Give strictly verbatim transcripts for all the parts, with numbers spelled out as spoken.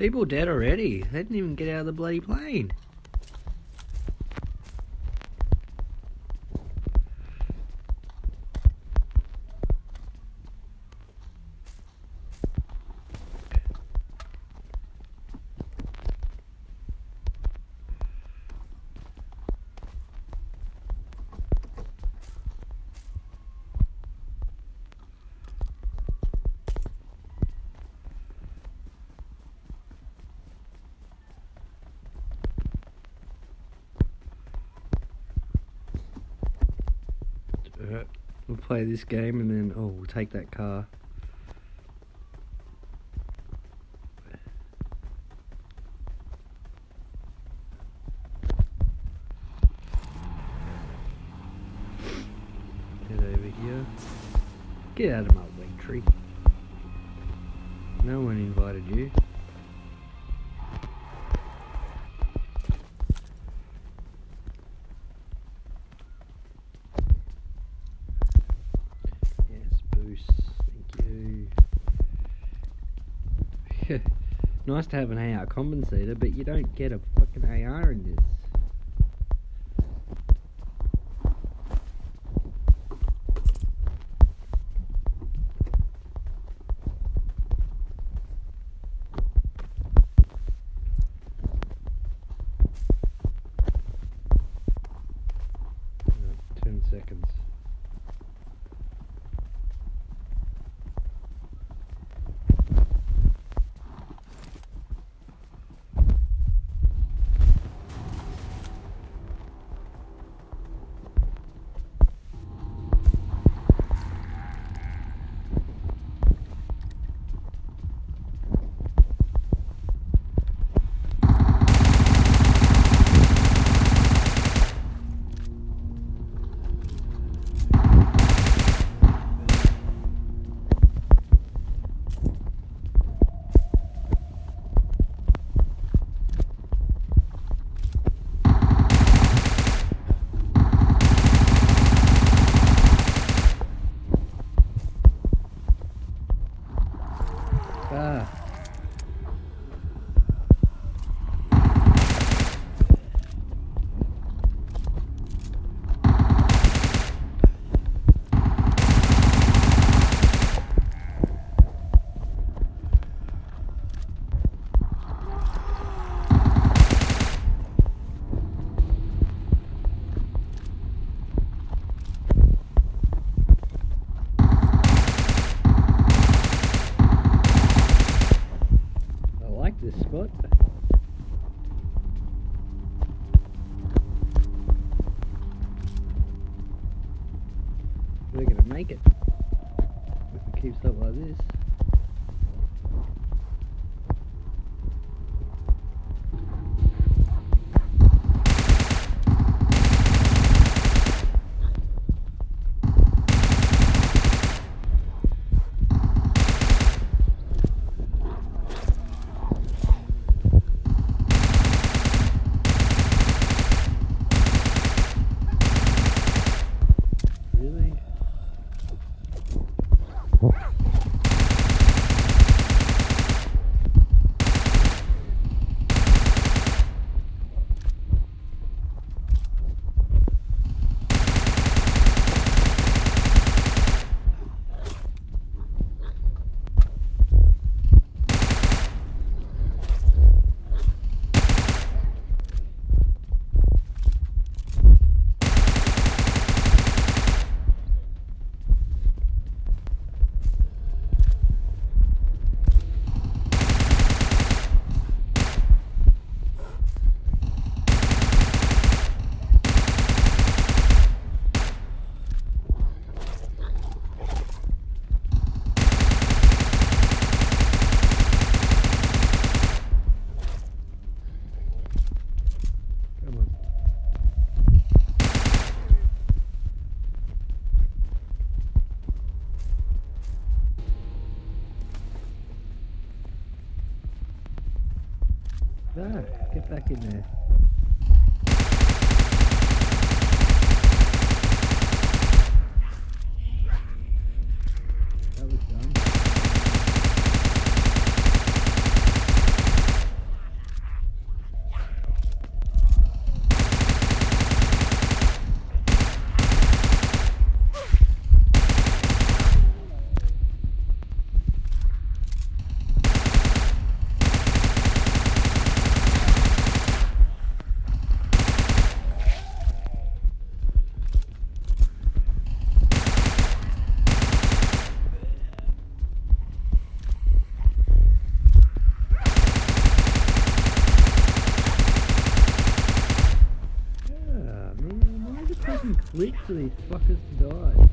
People dead already. They didn't even get out of the bloody plane. Alright, we'll play this game and then, oh, we'll take that car. Get over here. Get out of my way, tree. No one invited you. Nice to have an A R compensator, but you don't get a fucking A R in this. Ten seconds. Ah. This spot. We're gonna make it if it keeps up like this. Ah, get back in there. That was done. glitch for these fuckers to die.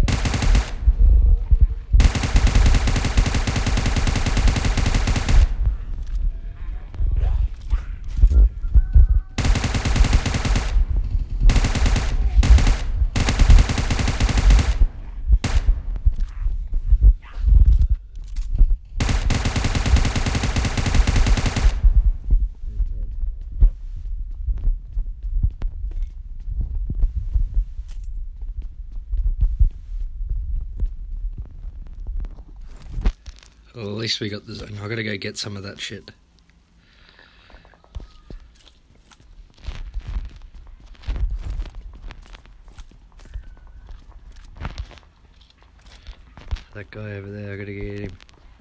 Well, at least we got the zone. I gotta go get some of that shit. That guy over there, I gotta get him.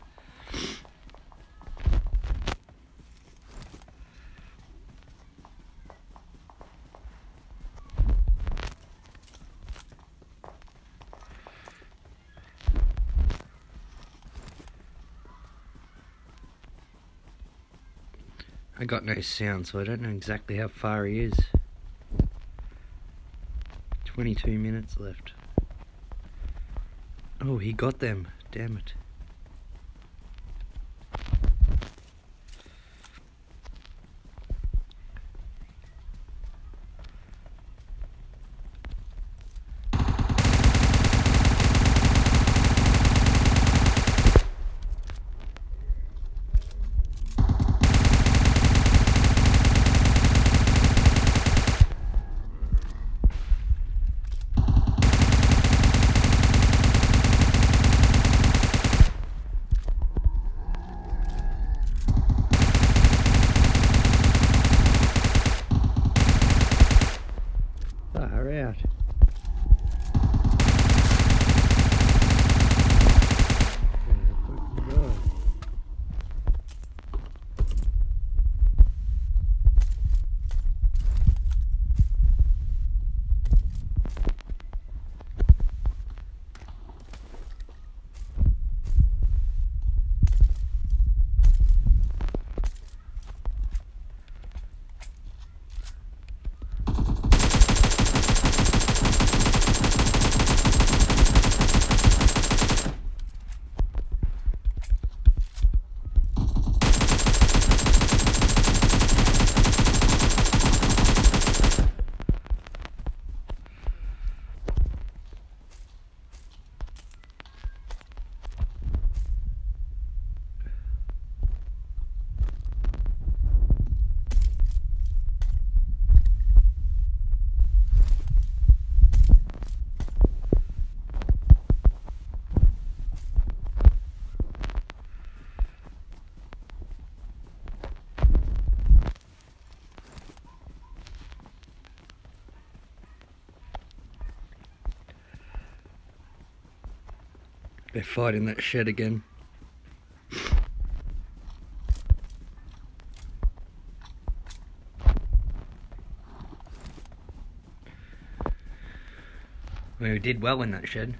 I got no sound, so I don't know exactly how far he is. twenty-two minutes left. Oh, he got them. Damn it. Far out. They're fighting that shed again. We did well in that shed.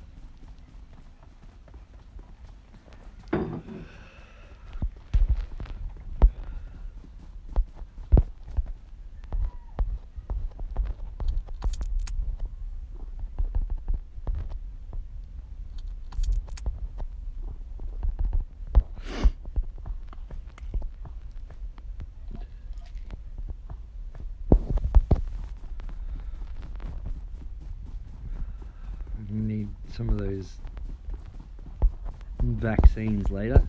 Need some of those vaccines later.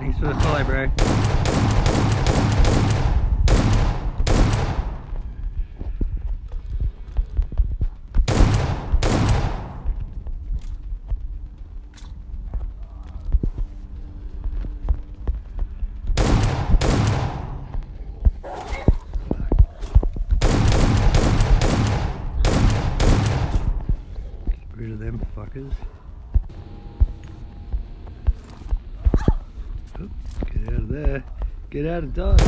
Thanks for the follow, bro. Get rid of them fuckers. Oh, get out of there. Get out of Dodge.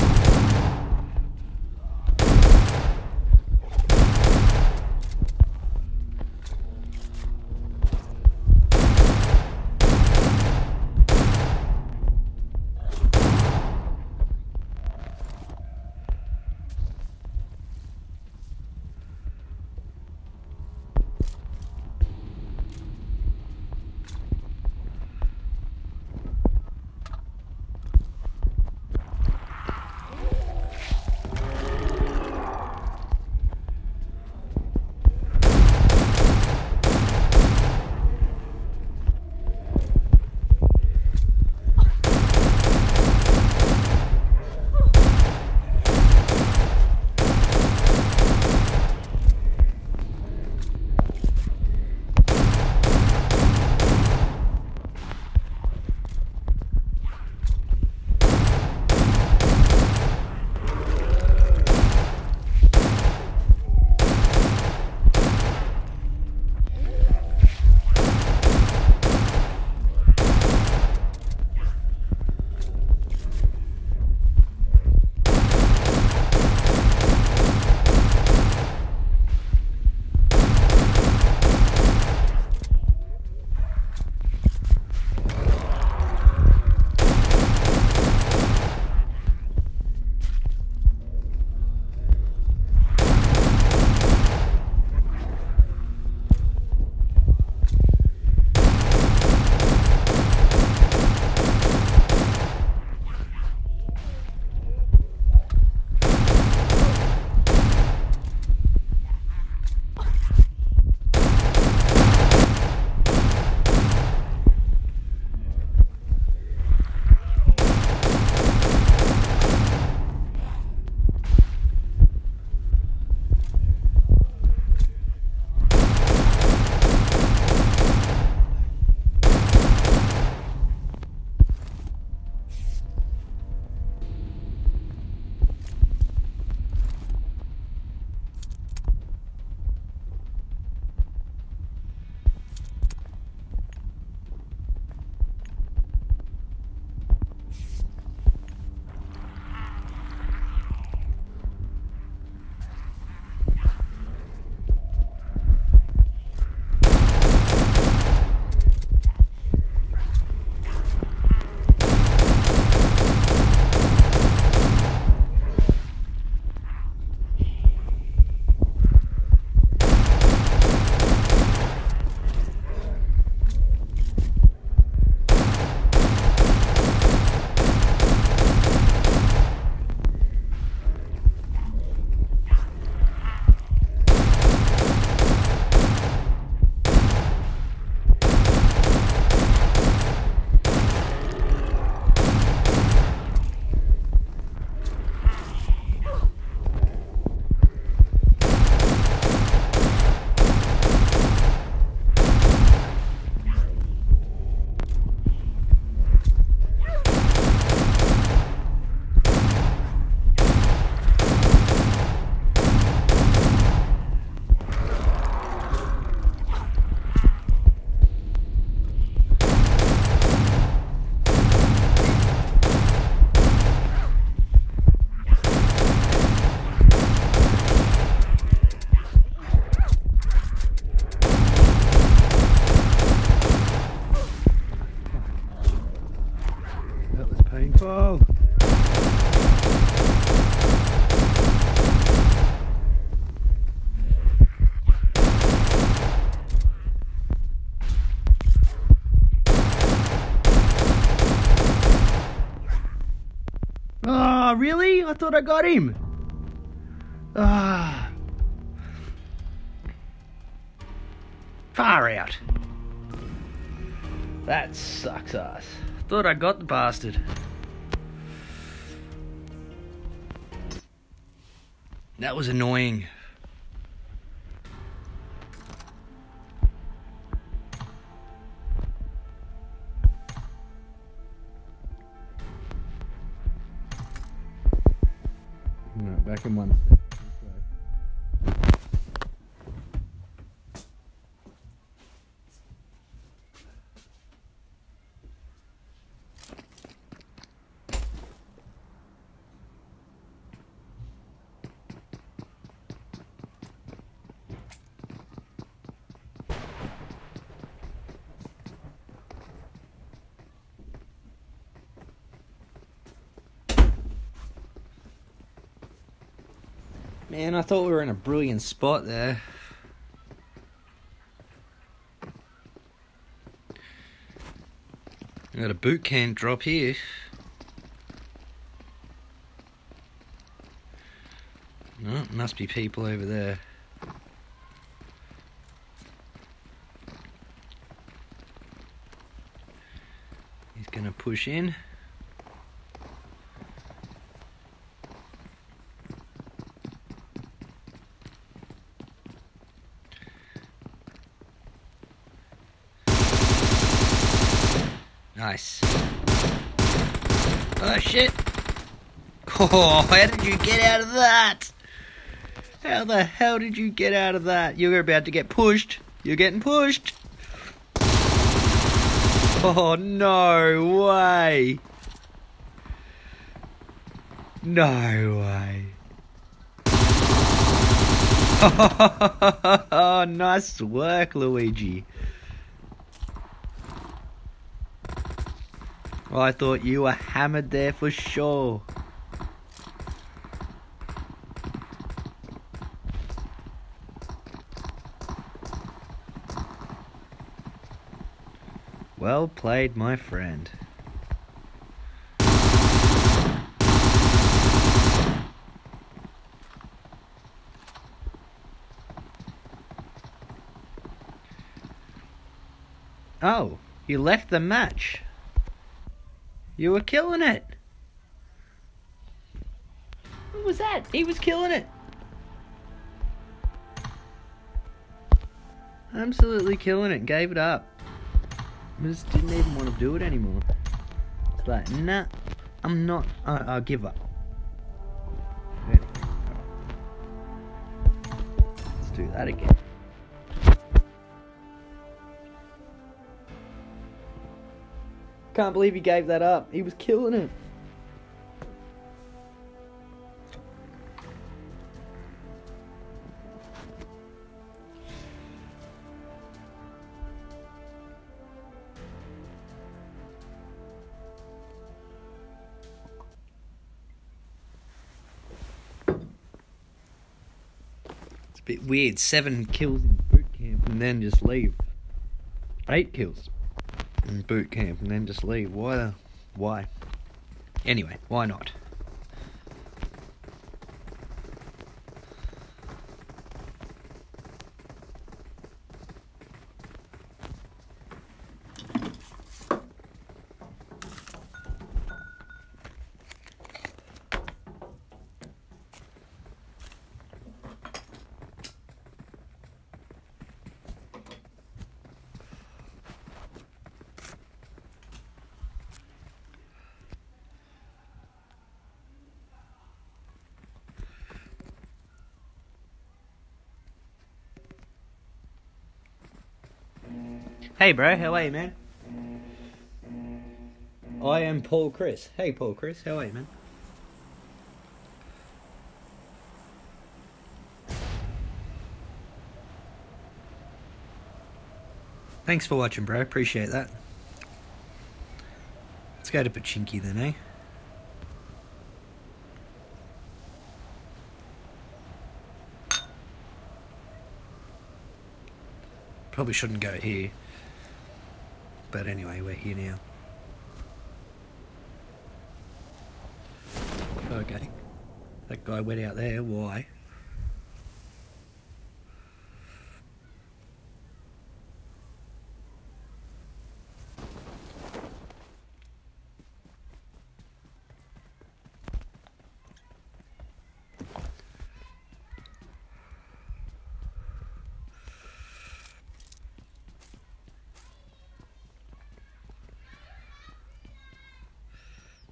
painful. Oh, really? I thought I got him. Ah. Far out. That sucks ass. Thought I got the bastard. That was annoying. No, back in one second. Man, I thought we were in a brilliant spot there. Got a boot camp drop here. No, must be people over there. He's gonna push in. Nice. Oh shit! Oh, how did you get out of that? How the hell did you get out of that? You're about to get pushed. You're getting pushed. Oh, no way. No way. Oh, nice work, Luigi. Well, I thought you were hammered there for sure. Well played, my friend. Oh, you left the match. You were killing it. What was that? He was killing it. Absolutely killing it. Gave it up. I just didn't even want to do it anymore. It's like, nah, I'm not. I, I'll give up. Anyway, let's do that again. Can't believe he gave that up. He was killing it. It's a bit weird. Seven kills in boot camp and then just leave. Eight kills in boot camp and then just leave. Why? The, why? Anyway, why not? Hey bro, how are you, man? I am Paul Chris. Hey Paul Chris, how are you, man? Thanks for watching, bro. Appreciate that. Let's go to Pachinki then, eh? Probably shouldn't go here. But anyway, we're here now. Okay. That guy went out there. Why?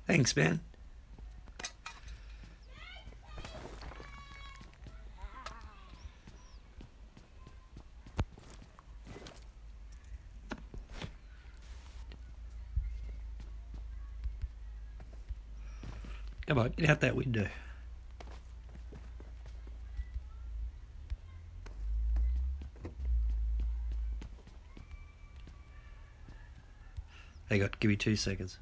Thanks, man. Come on, get out that window. Hang on, give me two seconds.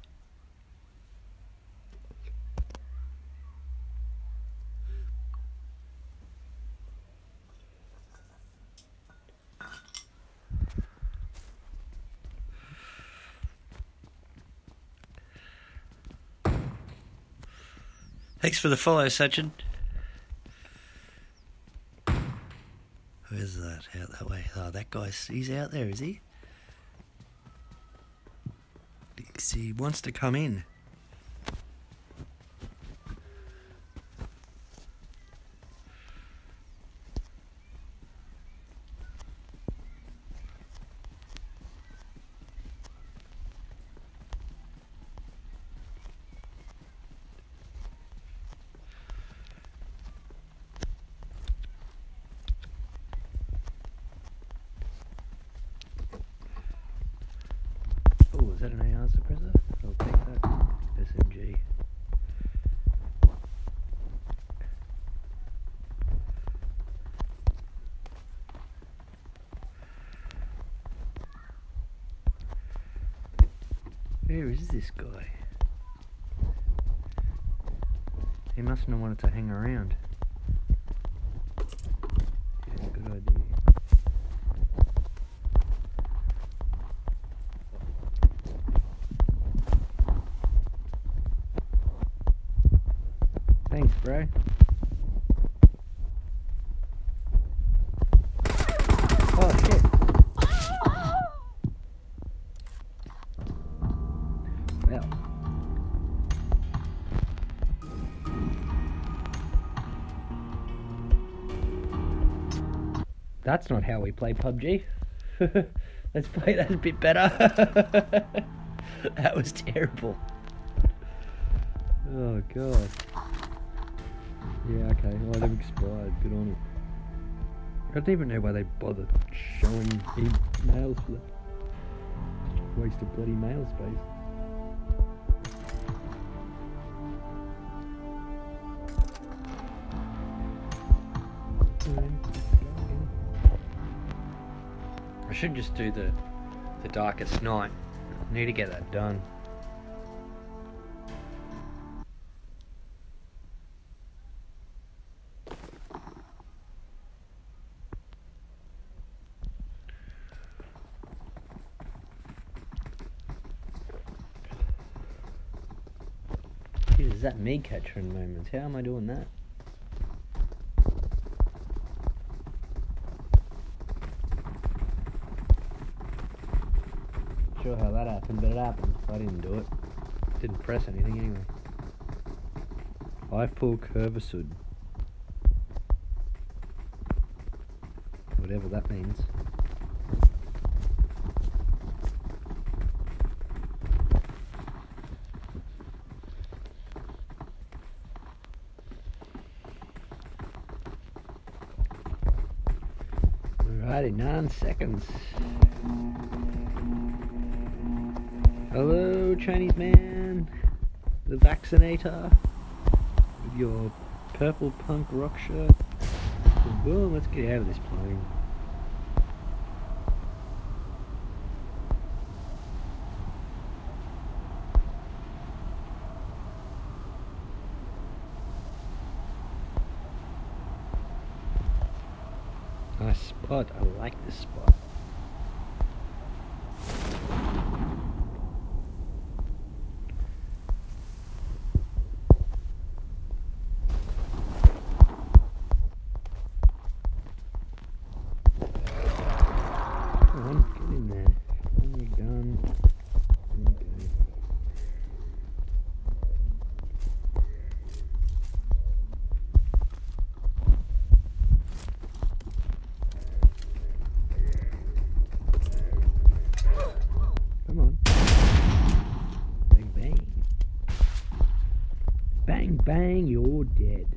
Thanks for the follow, Sachin. Where's that? Out that way. Oh, that guy's, he's out there, is he? He wants to come in. Oh, is that an A R suppressor? I'll take that. S M G. Where is this guy? He mustn't have wanted to hang around. Yeah, good idea. Thanks, bro. Oh, shit. Well. That's not how we play P U B G. Let's play that a bit better. That was terrible. Oh, God. Yeah, okay. Well, they've expired. Good on it. I don't even know why they bothered showing emails for that. Waste of bloody mail space. I should just do the the darkest night. I need to get that done. Is that me capturing moments? How am I doing that? Sure how that happened, but it happened. I didn't do it. Didn't press anything anyway. I pull curvaceous. Whatever that means. Alrighty, nine seconds. Hello, Chinese man, the vaccinator, with your purple punk rock shirt. Boom, let's get out of this plane. Nice spot, I like this spot. Come on, get in there. Find your gun. Okay. Bang, bang, you're dead.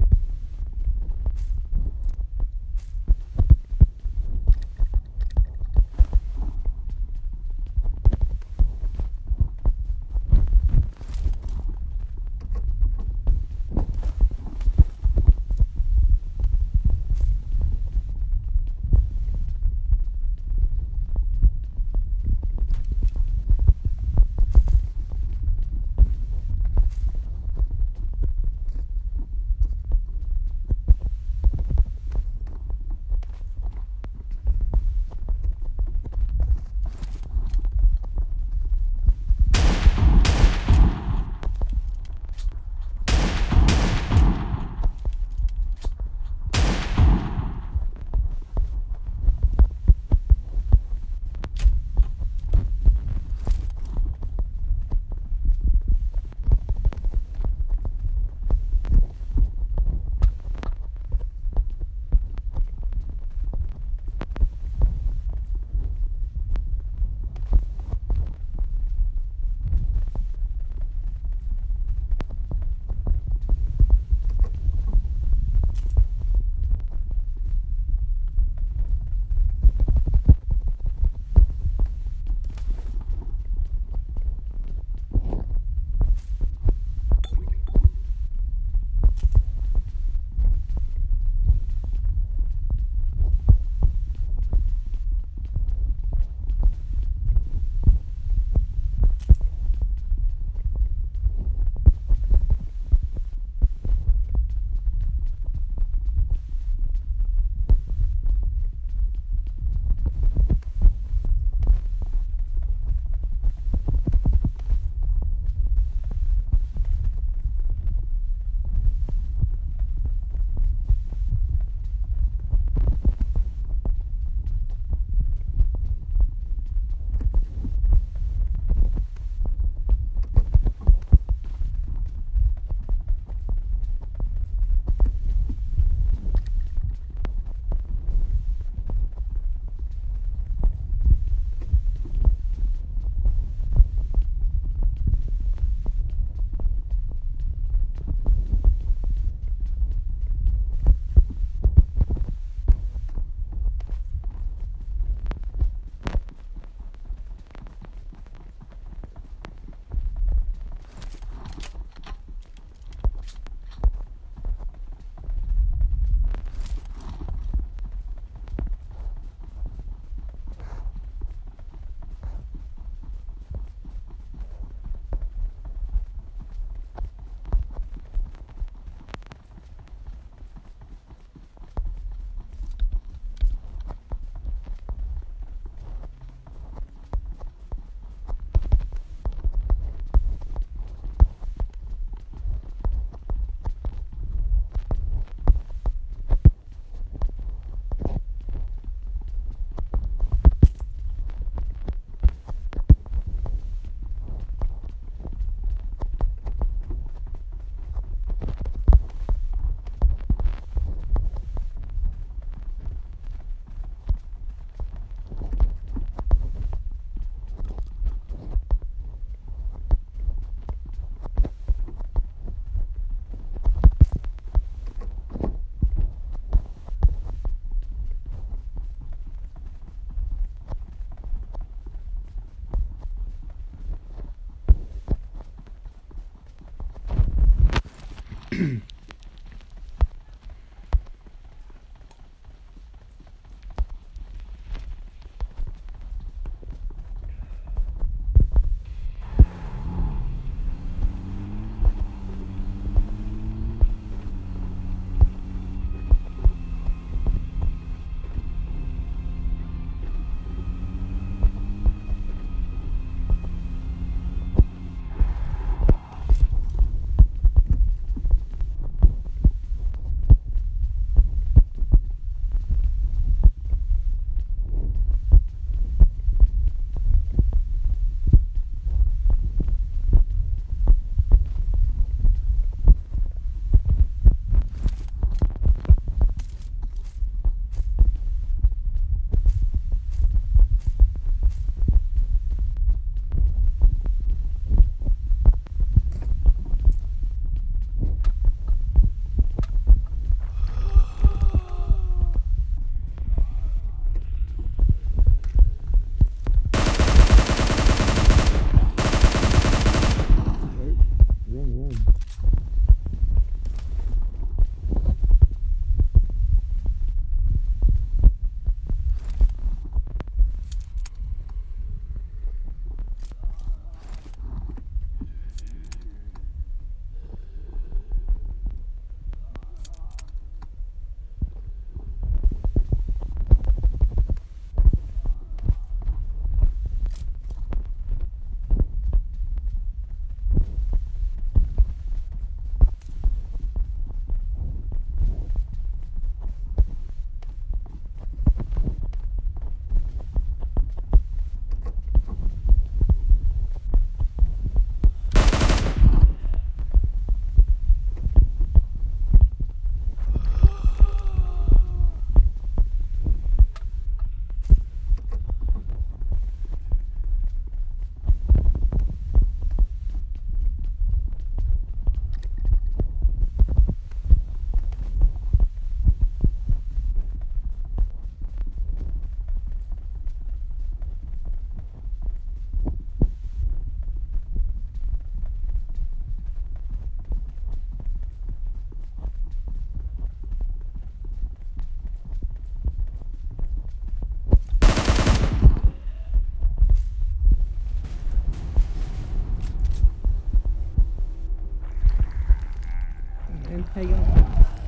Hey, how you going?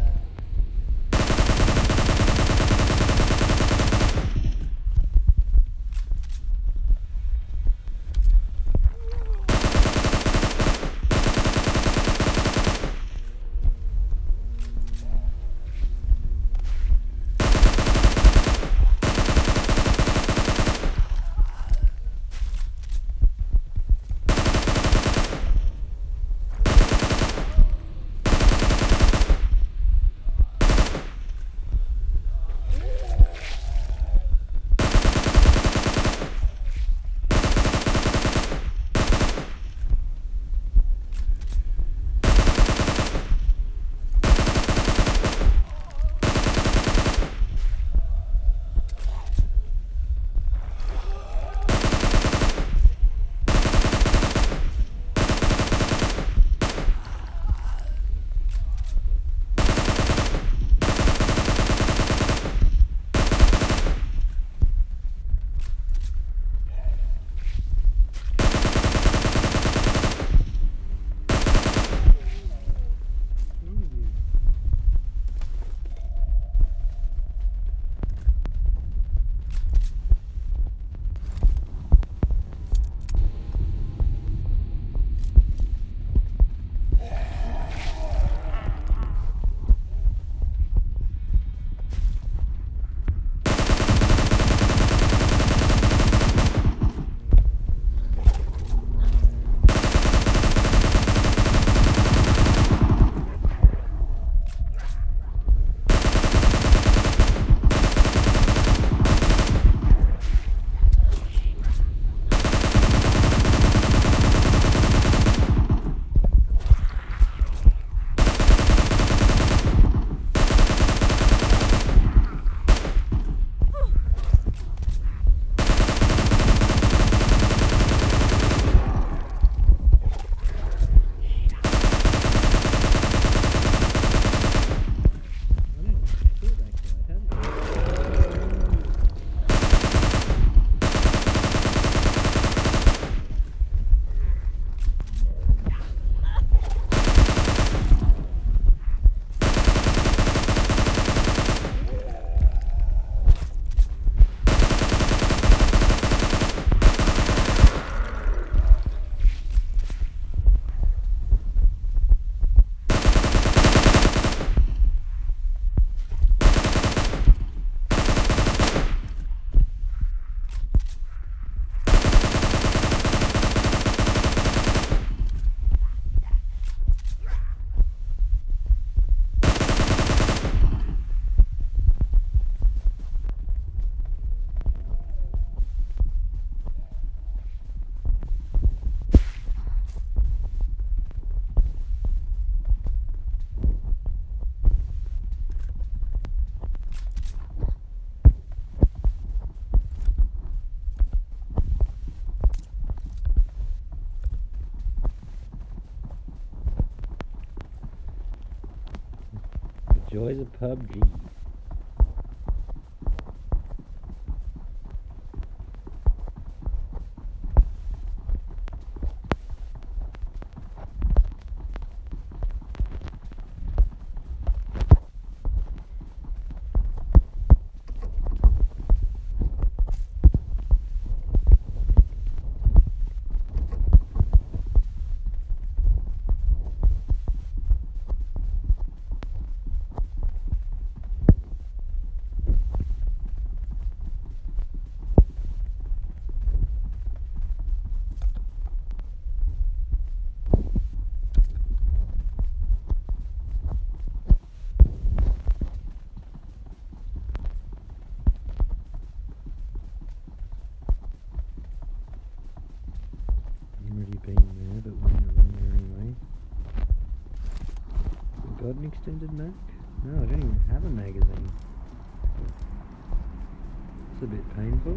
Joys of P U B G. Already been there, but we're gonna run there anyway. Got an extended mag? No, I don't even have a magazine. It's a bit painful.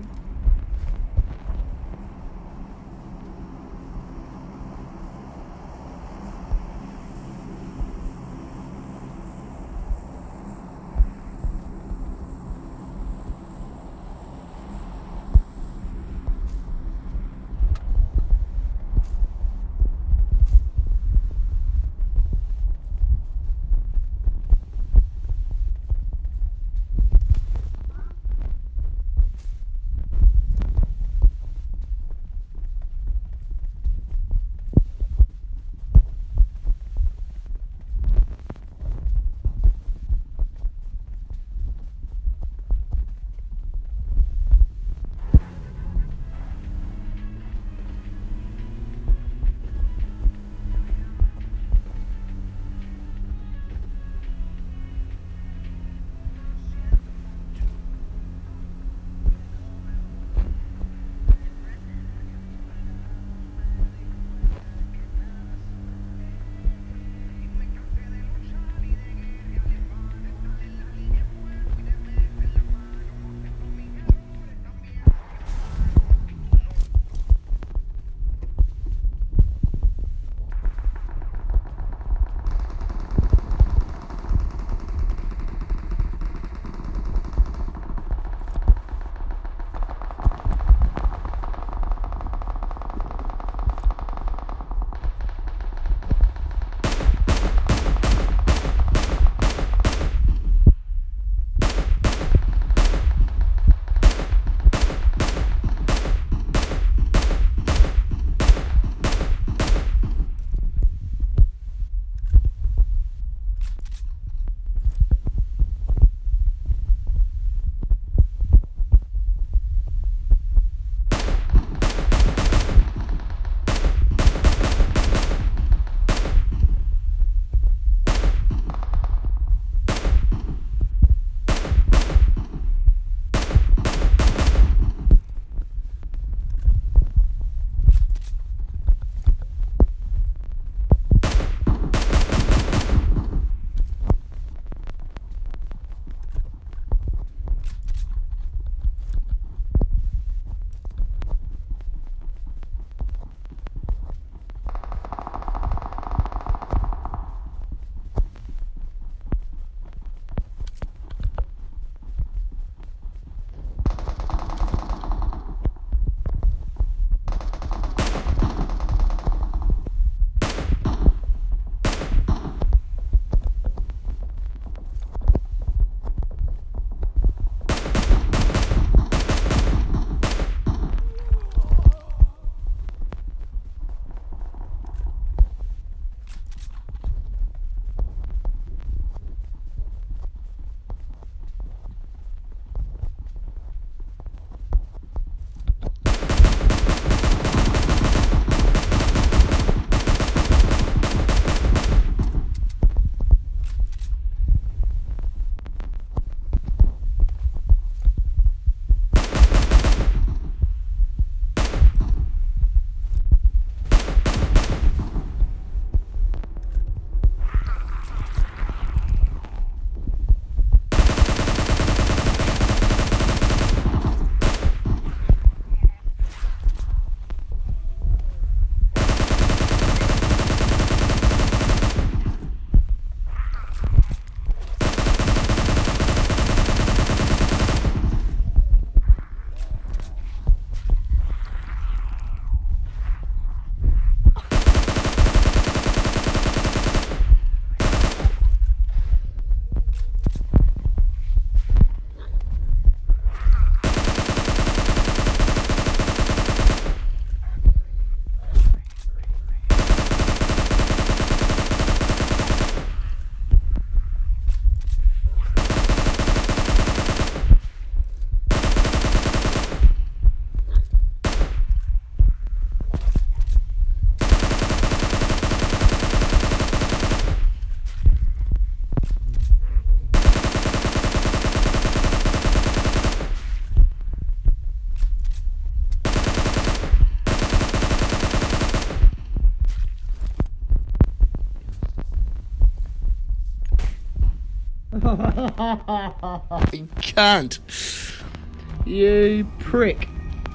You cunt. You prick.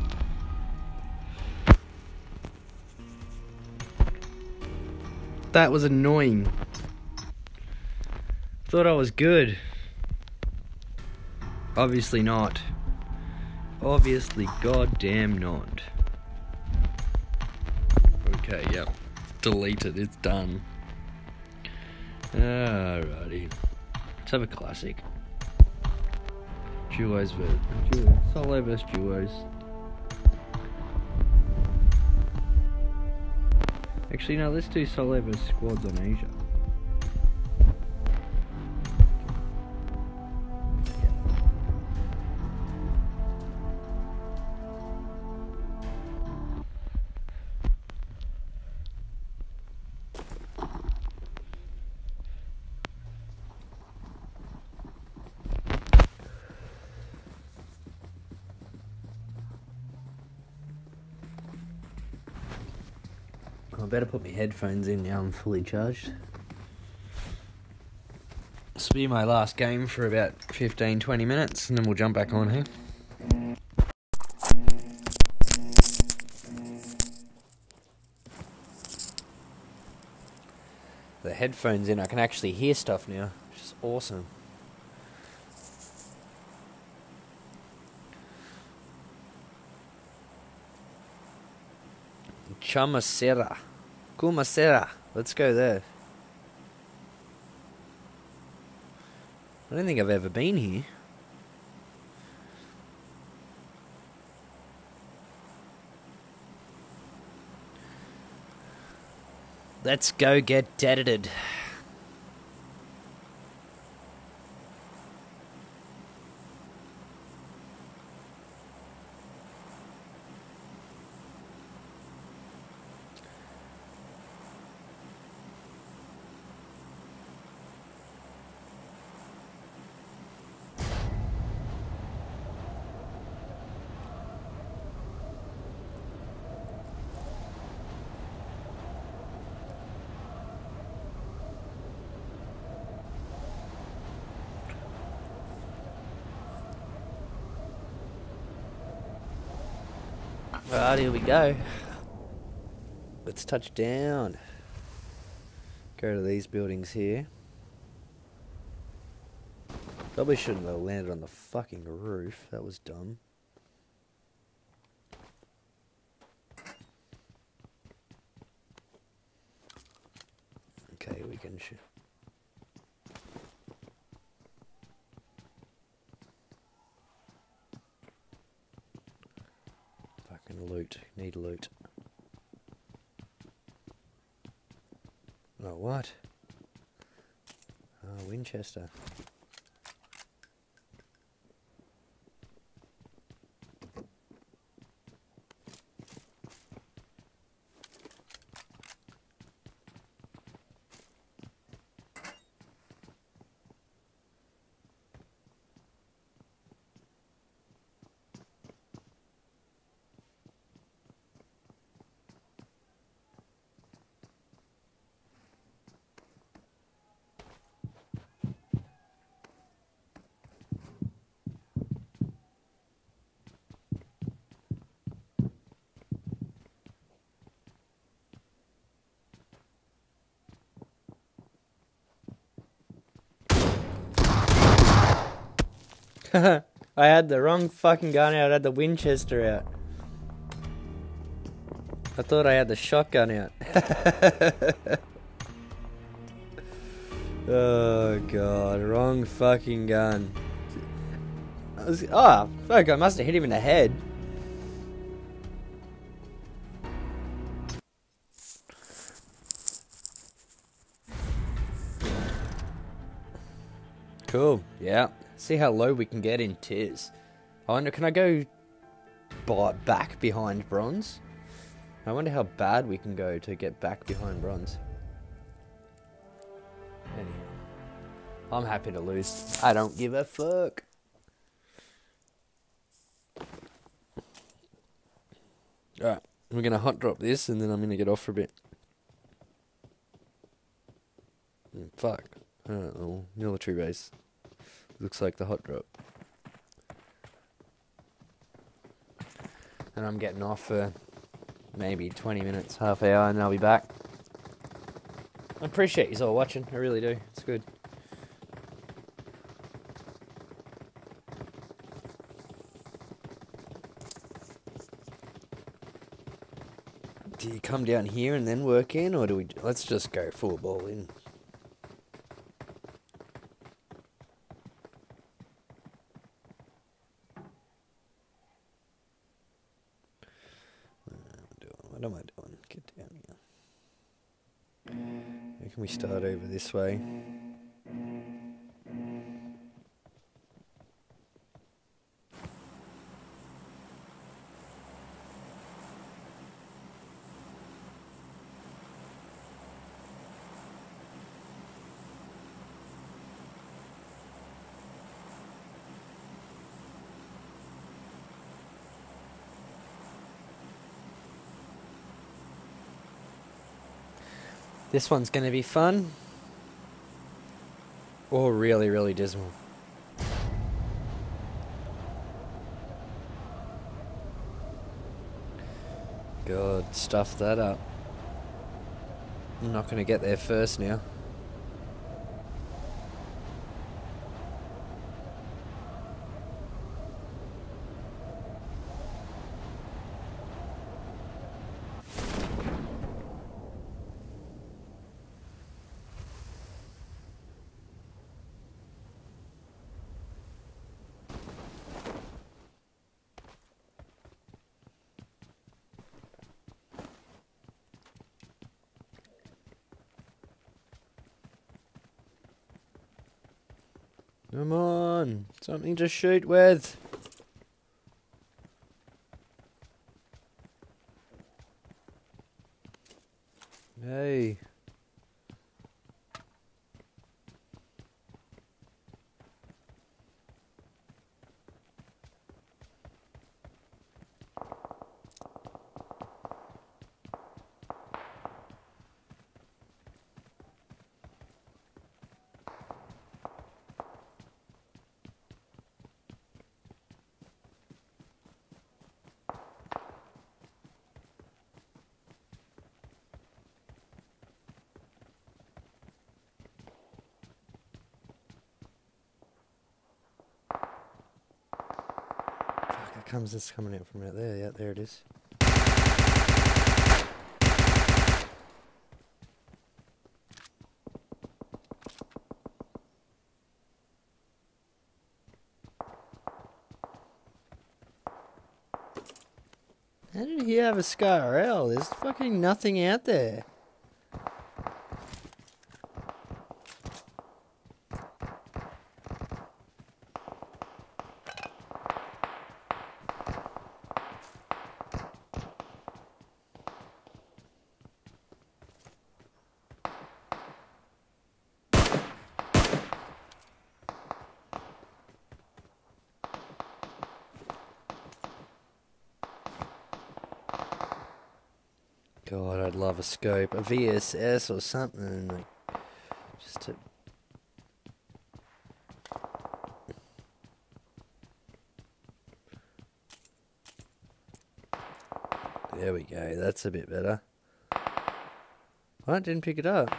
That was annoying. Thought I was good. Obviously not. Obviously goddamn not. Okay, yep. Delete it, it's done. Alrighty. Let's have a classic. Duos versus duos. Solo versus duos. Actually, no, let's do solo versus squads on Asia. I better put my headphones in now I'm fully charged. This will be my last game for about fifteen to twenty minutes and then we'll jump back on here. The headphones in, I can actually hear stuff now, which is awesome. Chamacera. Kumacera. Let's go there. I don't think I've ever been here. Let's go get deadited. Right, here we go. Let's touch down. Go to these buildings here. Probably shouldn't have landed on the fucking roof. That was dumb. Okay, we can shoot. Loot. Need loot. Oh, what? Oh, Winchester. I had the wrong fucking gun out. I had the Winchester out. I thought I had the shotgun out. Oh god, wrong fucking gun. I was, oh, fuck, I must have hit him in the head. Cool, yeah. See how low we can get in tiers. I wonder, can I go by, back behind bronze? I wonder how bad we can go to get back behind bronze. Anyhow, I'm happy to lose. I don't give a fuck. Alright, we're going to hot drop this and then I'm going to get off for a bit. Mm, fuck. I don't know, military base. Looks like the hot drop. And I'm getting off for maybe twenty minutes, half hour, and I'll be back. I appreciate you all watching, I really do. It's good. Do you come down here and then work in, or do we... Let's just go full ball in. What am I doing? Get down here. How can we start over this way? This one's going to be fun, or really, really dismal. God, stuff that up. I'm not going to get there first now. Come on, something to shoot with. Hey. Comes this coming out from right there? Yeah, there it is. How did he have a Scar L? There's fucking nothing out there. God, I'd love a scope, a V S S or something, like, just to... There we go, that's a bit better. What? Didn't pick it up.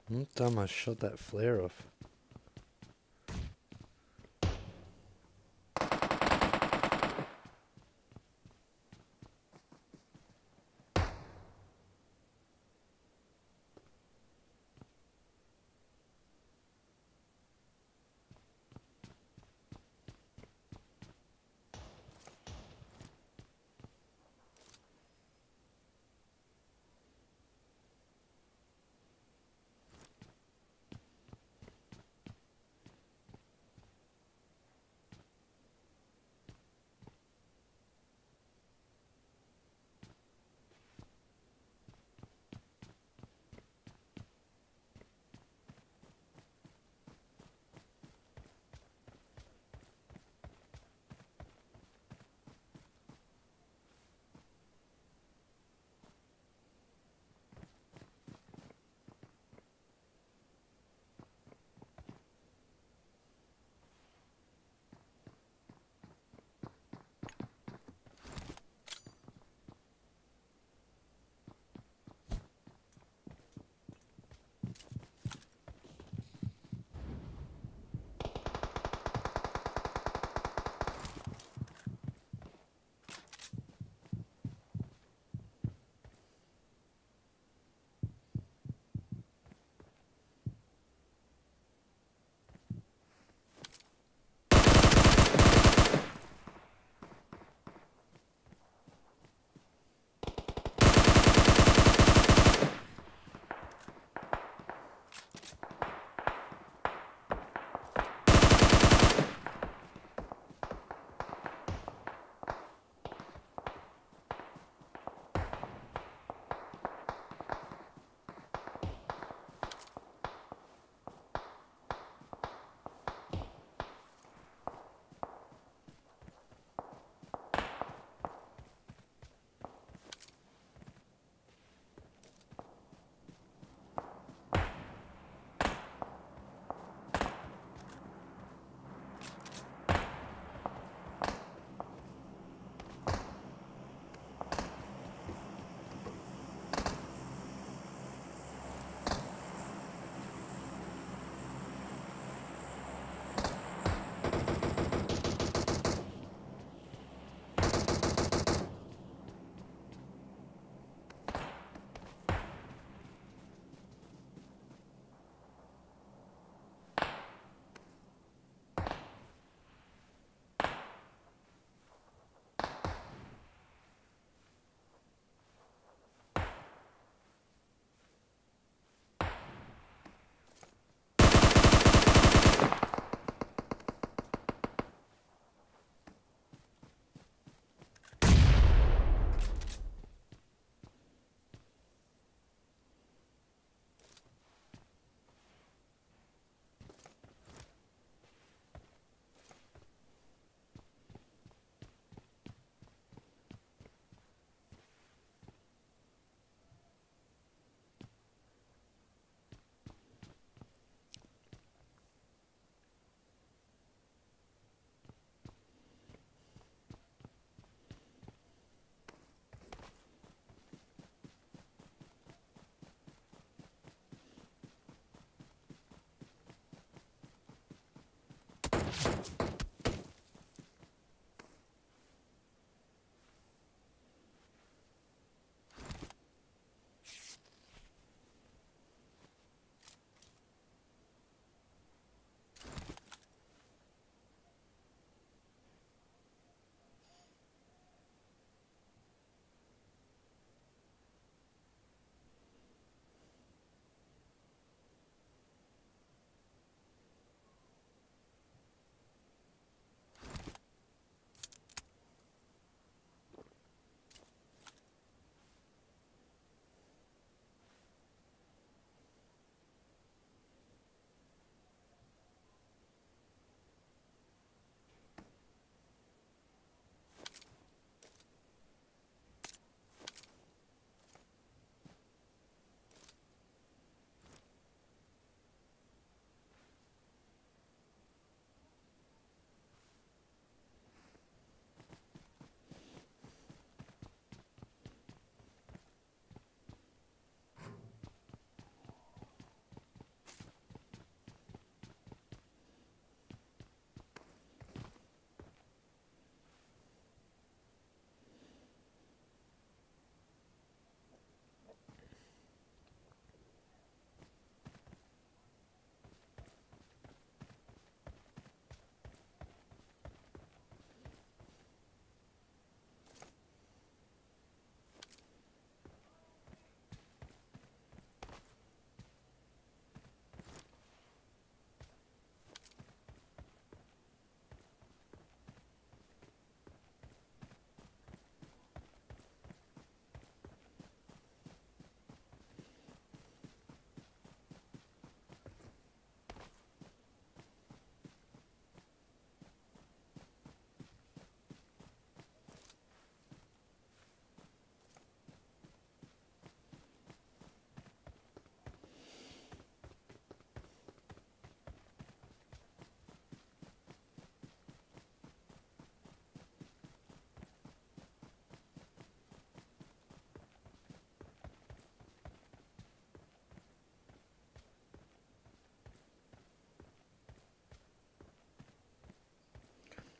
Mm, Damn, I shot that flare off.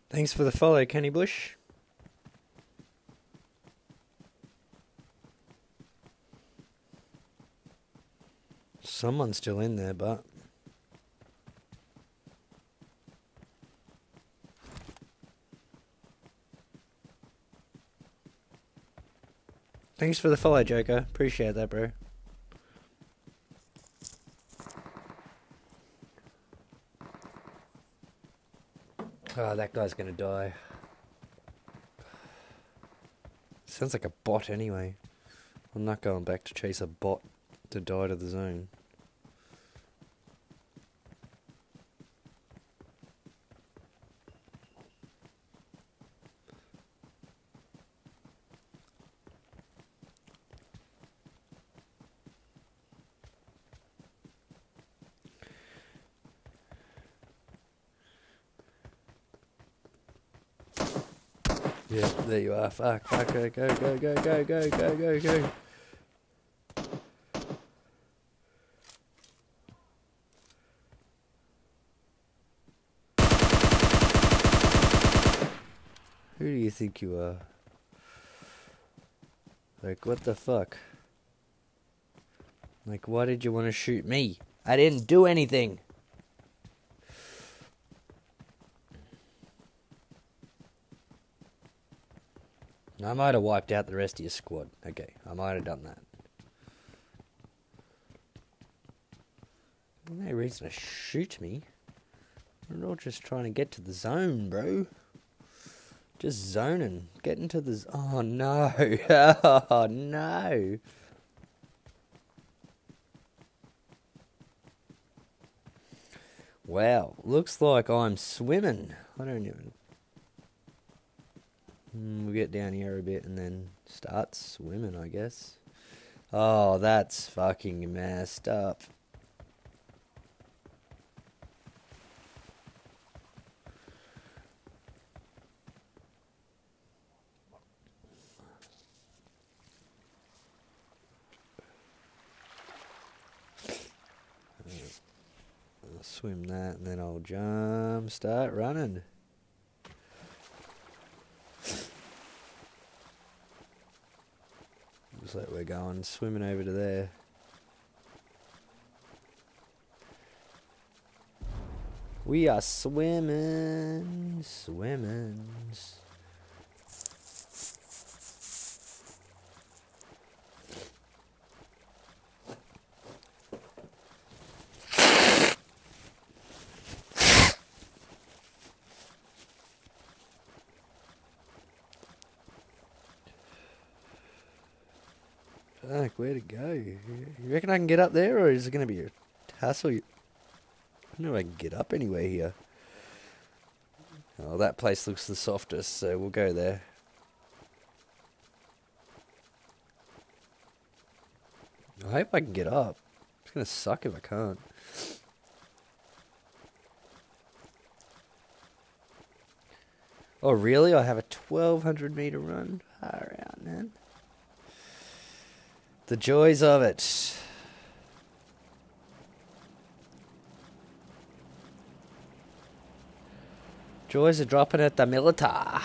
Thanks for the follow, Kenny Bush. Someone's still in there, but... Thanks for the follow, Joker. Appreciate that, bro. Oh, that guy's gonna die. Sounds like a bot anyway. I'm not going back to chase a bot to die to the zone. Yeah, there you are. Fuck, fuck, go, go, go, go, go, go, go, go, go. Who do you think you are? Like, what the fuck? Like, why did you want to shoot me? I didn't do anything. I might have wiped out the rest of your squad. Okay, I might have done that. No reason to shoot me. We're all just trying to get to the zone, bro. Just zoning. Get into the... Z oh, no. Oh, no. Wow. Looks like I'm swimming. I don't even... We'll get down here a bit and then start swimming, I guess. Oh, that's fucking messed up. I'll swim that and then I'll jump, start running. Looks like we're going swimming over to there. We are swimming, swimming. Fuck, where to go? You reckon I can get up there, or is it going to be a hassle? I don't know if I can get up anywhere here. Oh, that place looks the softest, so we'll go there. I hope I can get up. It's going to suck if I can't. Oh, really? I have a twelve hundred meter run? Far out, man. The joys of it. Joys are dropping at the Militar.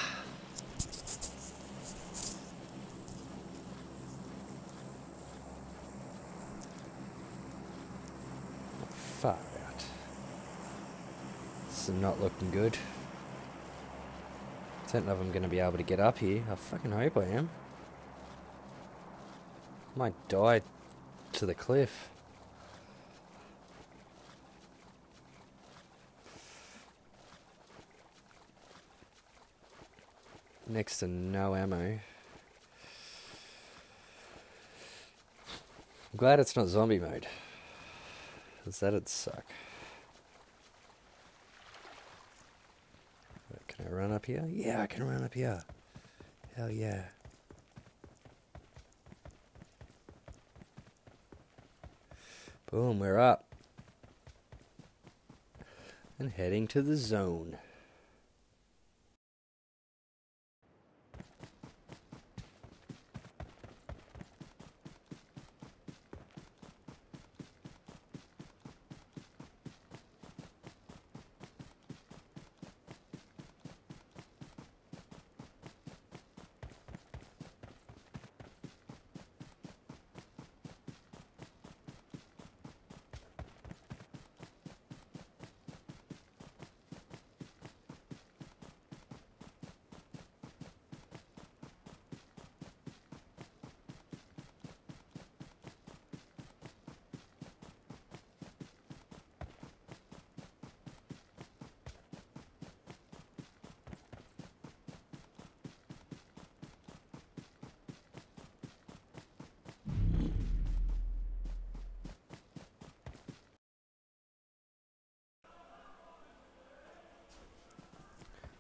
Far out. This is not looking good. I don't know if I'm going to be able to get up here. I fucking hope I am. Might die to the cliff. Next to no ammo. I'm glad it's not zombie mode, because that'd suck. Can I run up here? Yeah, I can run up here. Hell yeah. Boom, we're up. And heading to the zone.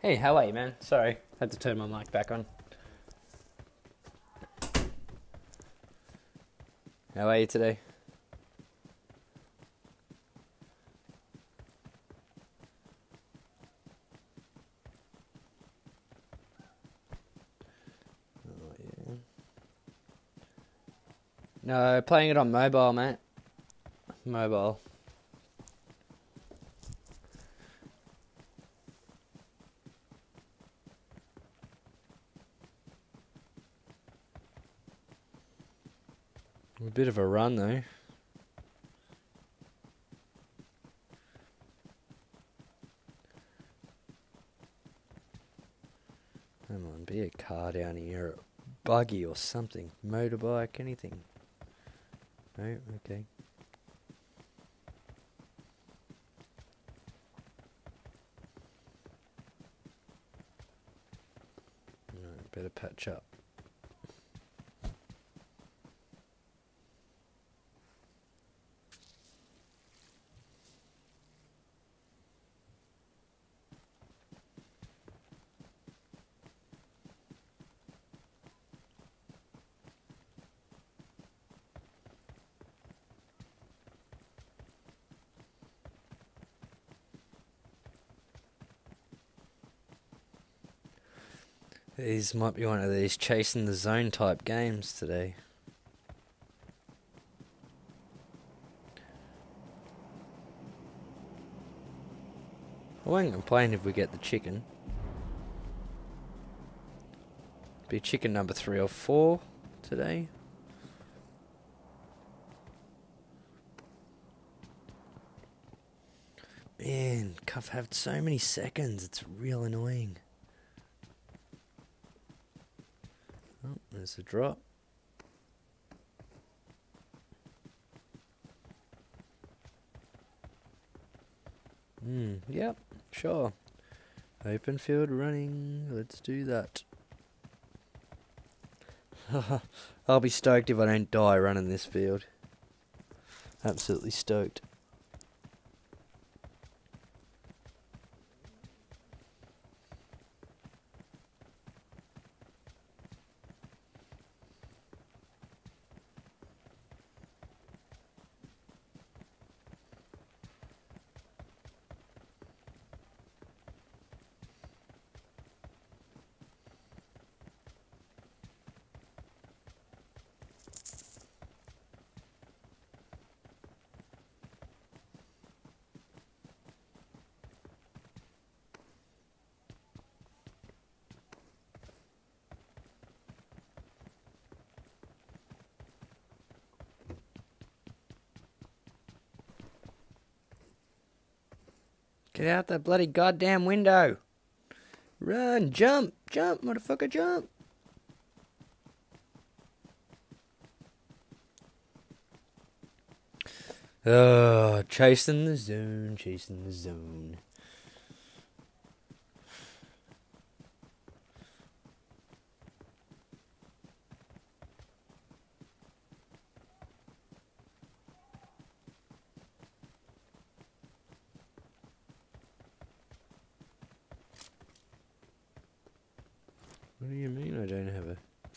Hey, how are you, man? Sorry, had to turn my mic back on. How are you today? Oh, yeah. No, playing it on mobile, mate. Mobile. A bit of a run, though. Come on, be a car down here, a buggy or something, motorbike, anything. No, okay. Right, better patch up. These might be one of these chasing the zone type games today. I won't complain if we get the chicken. Be chicken number three or four today. Man, I've had so many seconds, it's real annoying. Oh, there's a drop. Hmm, yep, sure. Open field running, let's do that. I'll be stoked if I don't die running this field. Absolutely stoked. Get out that bloody goddamn window. Run, jump, jump, motherfucker, jump. Oh, chasing the zone, chasing the zone. What do you mean I don't have a...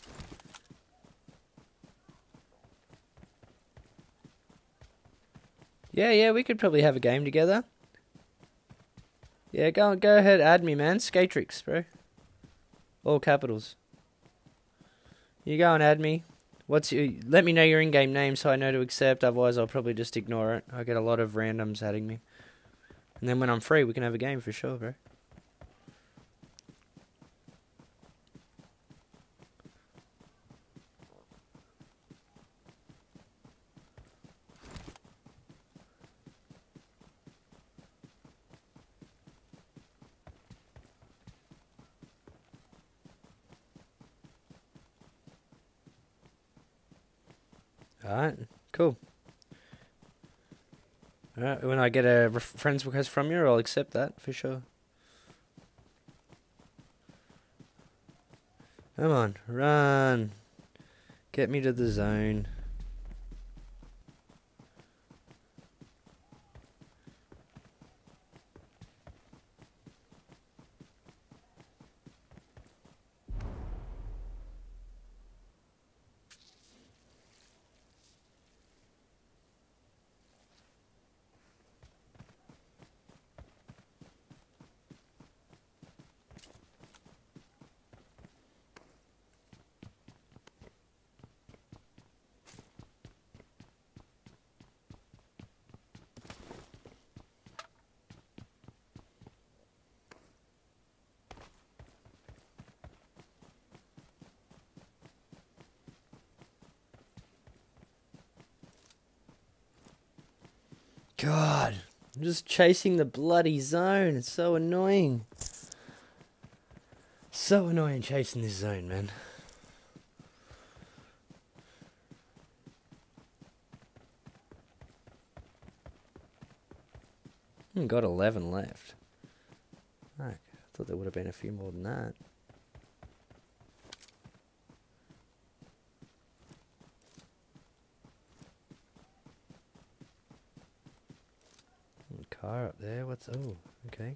Yeah, yeah, we could probably have a game together. Yeah, go go ahead, add me, man. Skatrix, bro. All capitals. You go and add me. What's your... Let me know your in-game name so I know to accept, otherwise I'll probably just ignore it. I get a lot of randoms adding me. And then when I'm free, we can have a game for sure, bro. Alright, cool. Alright, when I get a ref friends request from you, I'll accept that for sure. Come on, run. Get me to the zone. God, I'm just chasing the bloody zone. It's so annoying. So annoying chasing this zone, man. Hmm, got eleven left. Fuck, I thought there would have been a few more than that. Car up there, what's... oh, okay.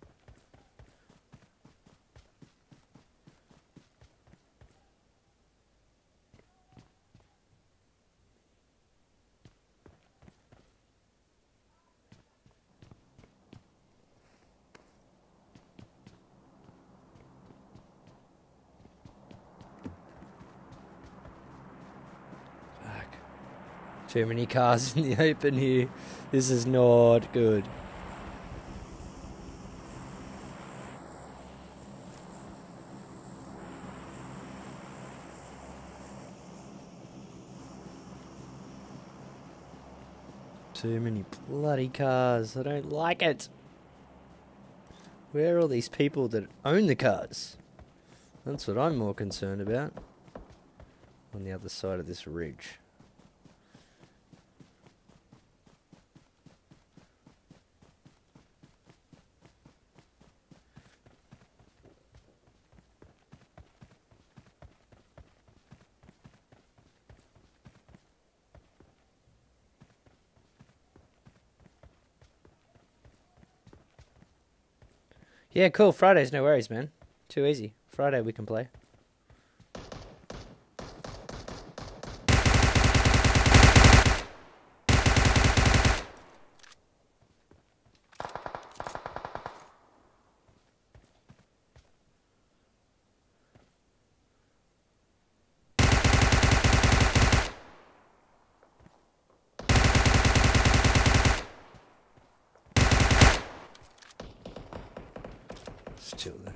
Fuck. Too many cars in the open here. This is not good. Too many bloody cars. I don't like it. Where are all these people that own the cars? That's what I'm more concerned about. On the other side of this ridge. Yeah, cool. Fridays, no worries, man. Too easy. Friday we can play. Still there.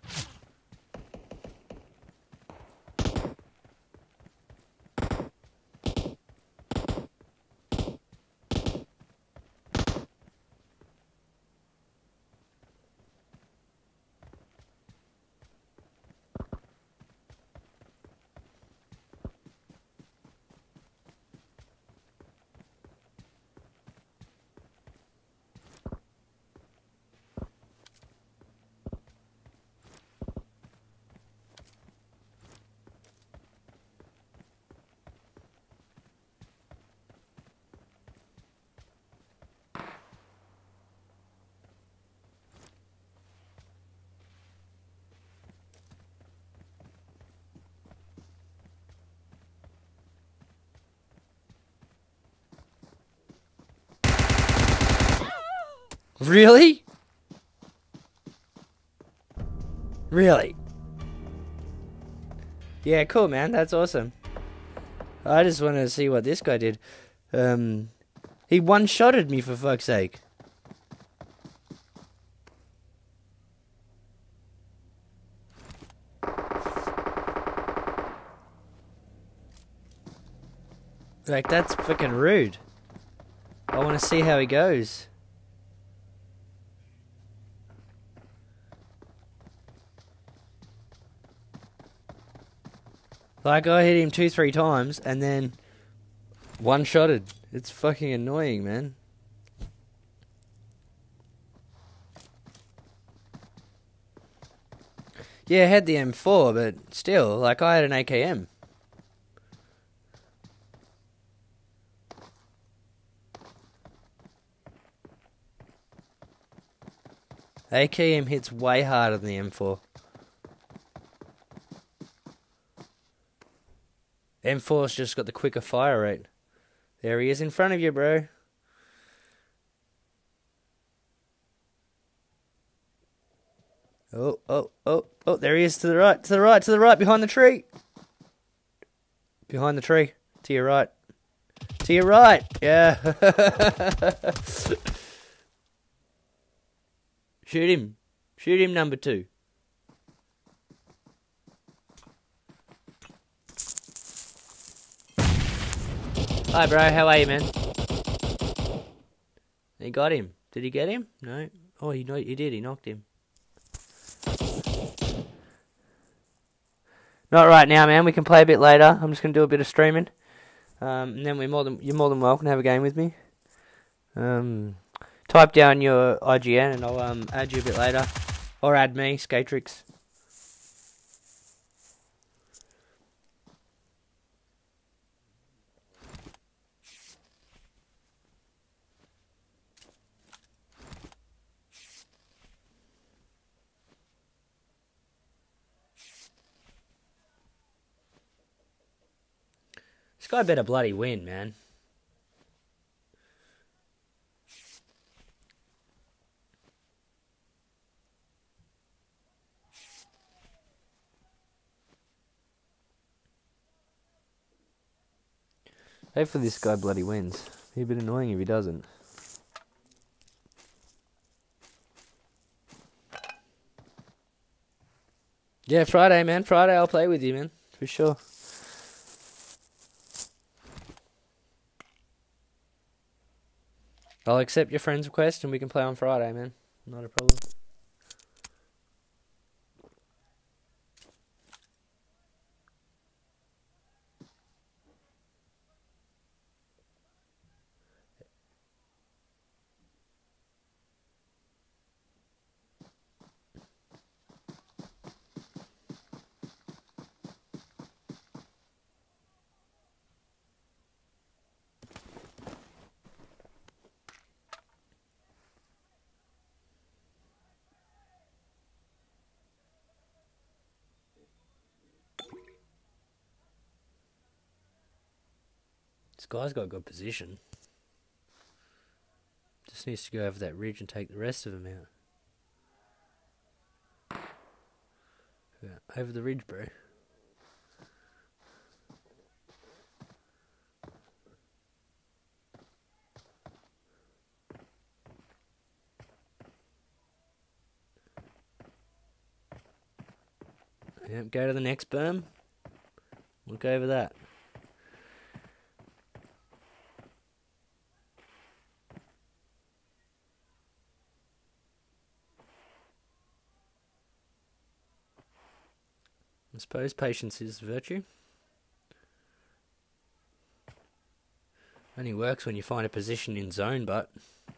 Really? Really? Yeah, cool, man. That's awesome. I just wanted to see what this guy did. Um, he one-shotted me, for fuck's sake. Like, that's fucking rude. I want to see how he goes. Like, I hit him two, three times, and then one-shotted. It's fucking annoying, man. Yeah, I had the M four, but still, like, I had an A K M. A K M hits way harder than the M four. M four's just got the quicker fire rate. There he is in front of you, bro. Oh, oh, oh, oh, there he is to the right, to the right, to the right, behind the tree. Behind the tree, to your right. To your right, yeah. Shoot him. Shoot him, number two. Hi, bro. How are you, man? He got him. Did he get him? No. Oh, he, no, he did. He knocked him. Not right now, man. We can play a bit later. I'm just going to do a bit of streaming. Um, and then we're more than, you're more than welcome to have a game with me. Um, type down your I G N and I'll um, add you a bit later. Or add me, Skatrix. This guy better bloody win, man. Hopefully this guy bloody wins. He'd be a bit annoying if he doesn't. Yeah, Friday, man. Friday I'll play with you, man. For sure. I'll accept your friend's request and we can play on Friday, man. Not a problem. This guy's got a good position. Just needs to go over that ridge and take the rest of them out. Yeah, over the ridge, bro. Yep, go to the next berm. Look over that. I suppose patience is virtue. Only works when you find a position in zone, but...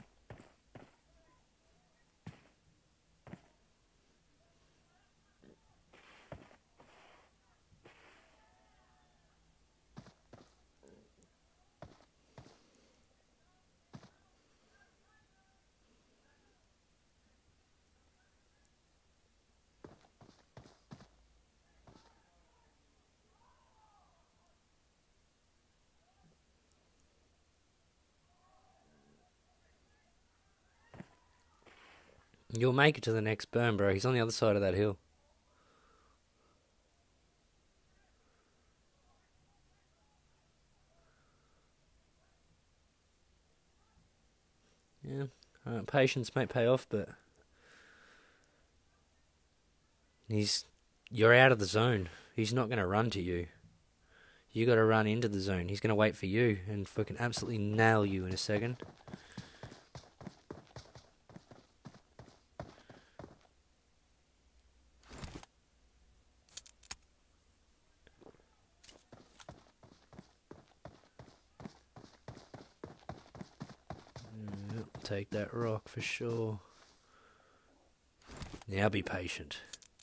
You'll make it to the next berm, bro. He's on the other side of that hill. Yeah, uh, patience may pay off, but he's you're out of the zone. He's not going to run to you. You got to run into the zone. He's going to wait for you and fucking absolutely nail you in a second. Take that rock for sure. Now be patient.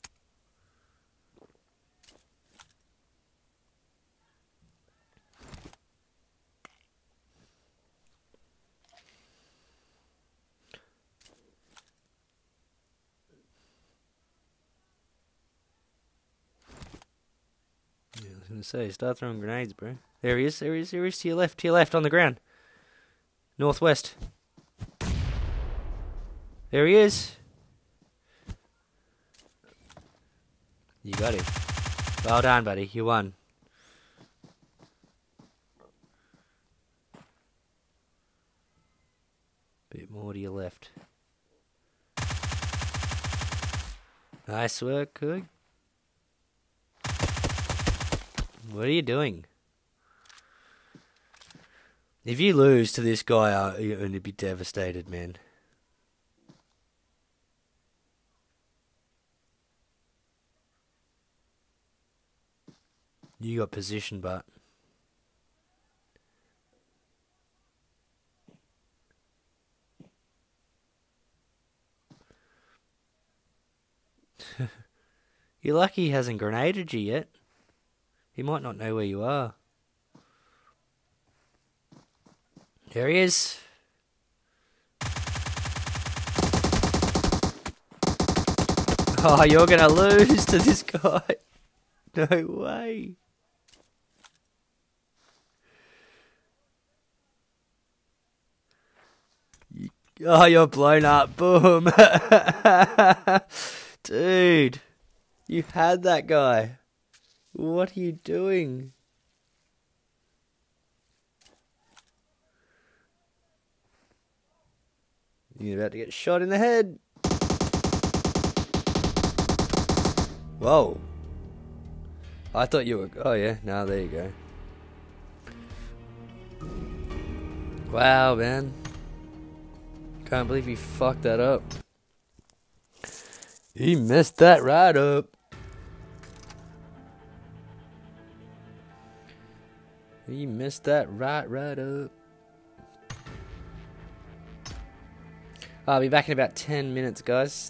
Yeah, I was gonna say, start throwing grenades, bro. There he is, there he is, there he is, to your left, to your left, on the ground. Northwest. There he is. You got him. Well done, buddy. You won. Bit more to your left. Nice work, Coog. What are you doing? If you lose to this guy, uh, you're going to be devastated, man. You got position, but... You're lucky he hasn't grenaded you yet. He might not know where you are. There he is. Oh, you're gonna lose to this guy. No way. Oh, you're blown up. Boom. Dude. You had that guy. What are you doing? You're about to get shot in the head. Whoa. I thought you were... Oh, yeah. No, there you go. Wow, man. Can't believe you fucked that up. He messed that right up. He messed that right, right up. I'll be back in about ten minutes, guys.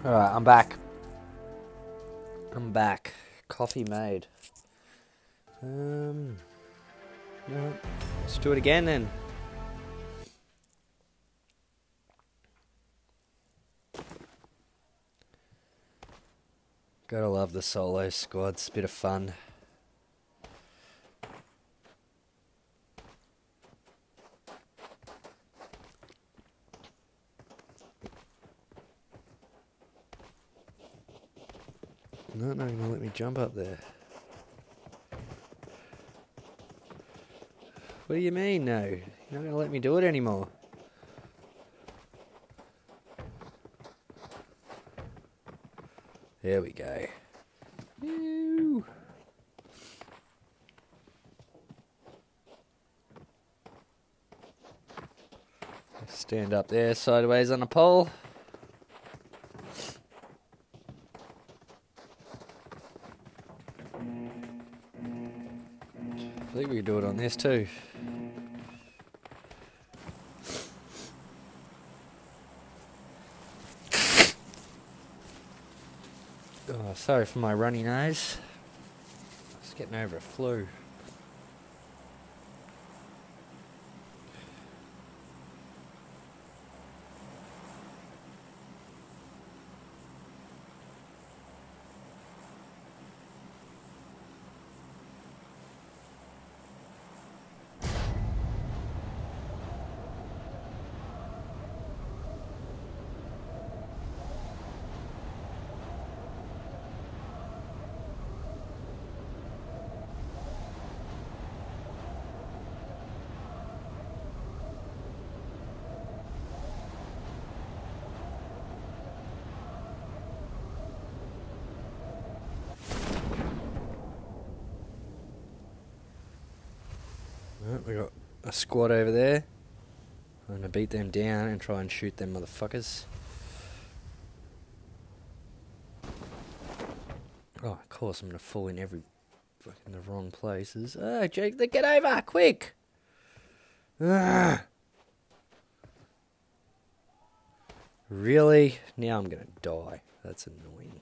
Alright, I'm back. I'm back. Coffee made. Um, no, let's do it again then. Gotta love the solo squads, bit of fun. Not not gonna let me jump up there. What do you mean, no? You're not gonna let me do it anymore. There we go. Ew. Stand up there sideways on a pole. I think we could do it on this too. Oh, sorry for my runny nose. I was getting over a flu. Right, we got a squad over there. I'm gonna beat them down and try and shoot them motherfuckers. Oh, of course I'm gonna fall in every fucking the wrong places. Oh, Jake, get over, quick! Ah. Really? Now I'm gonna die. That's annoying.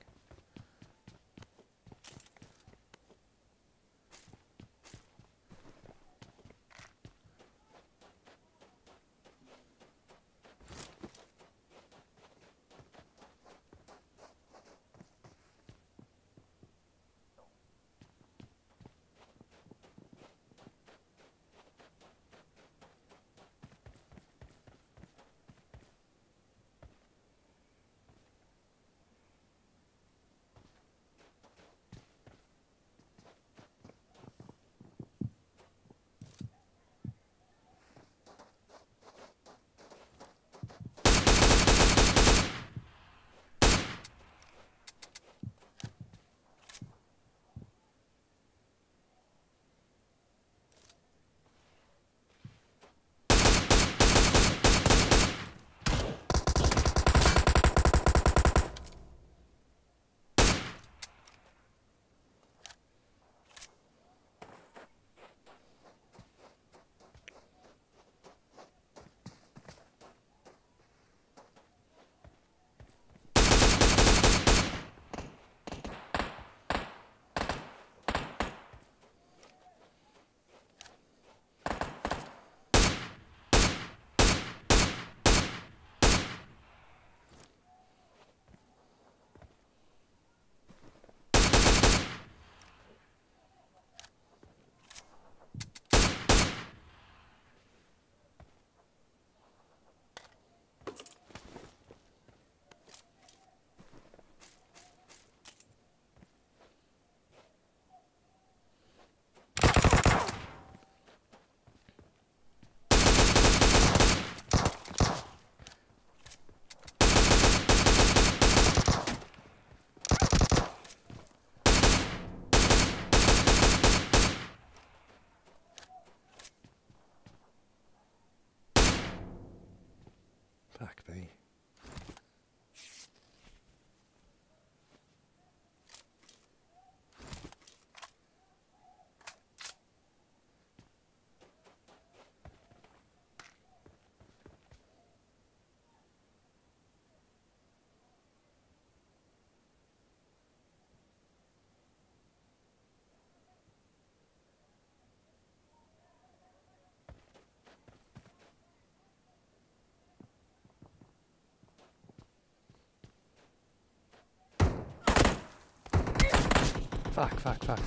Fuck, fuck, fuck.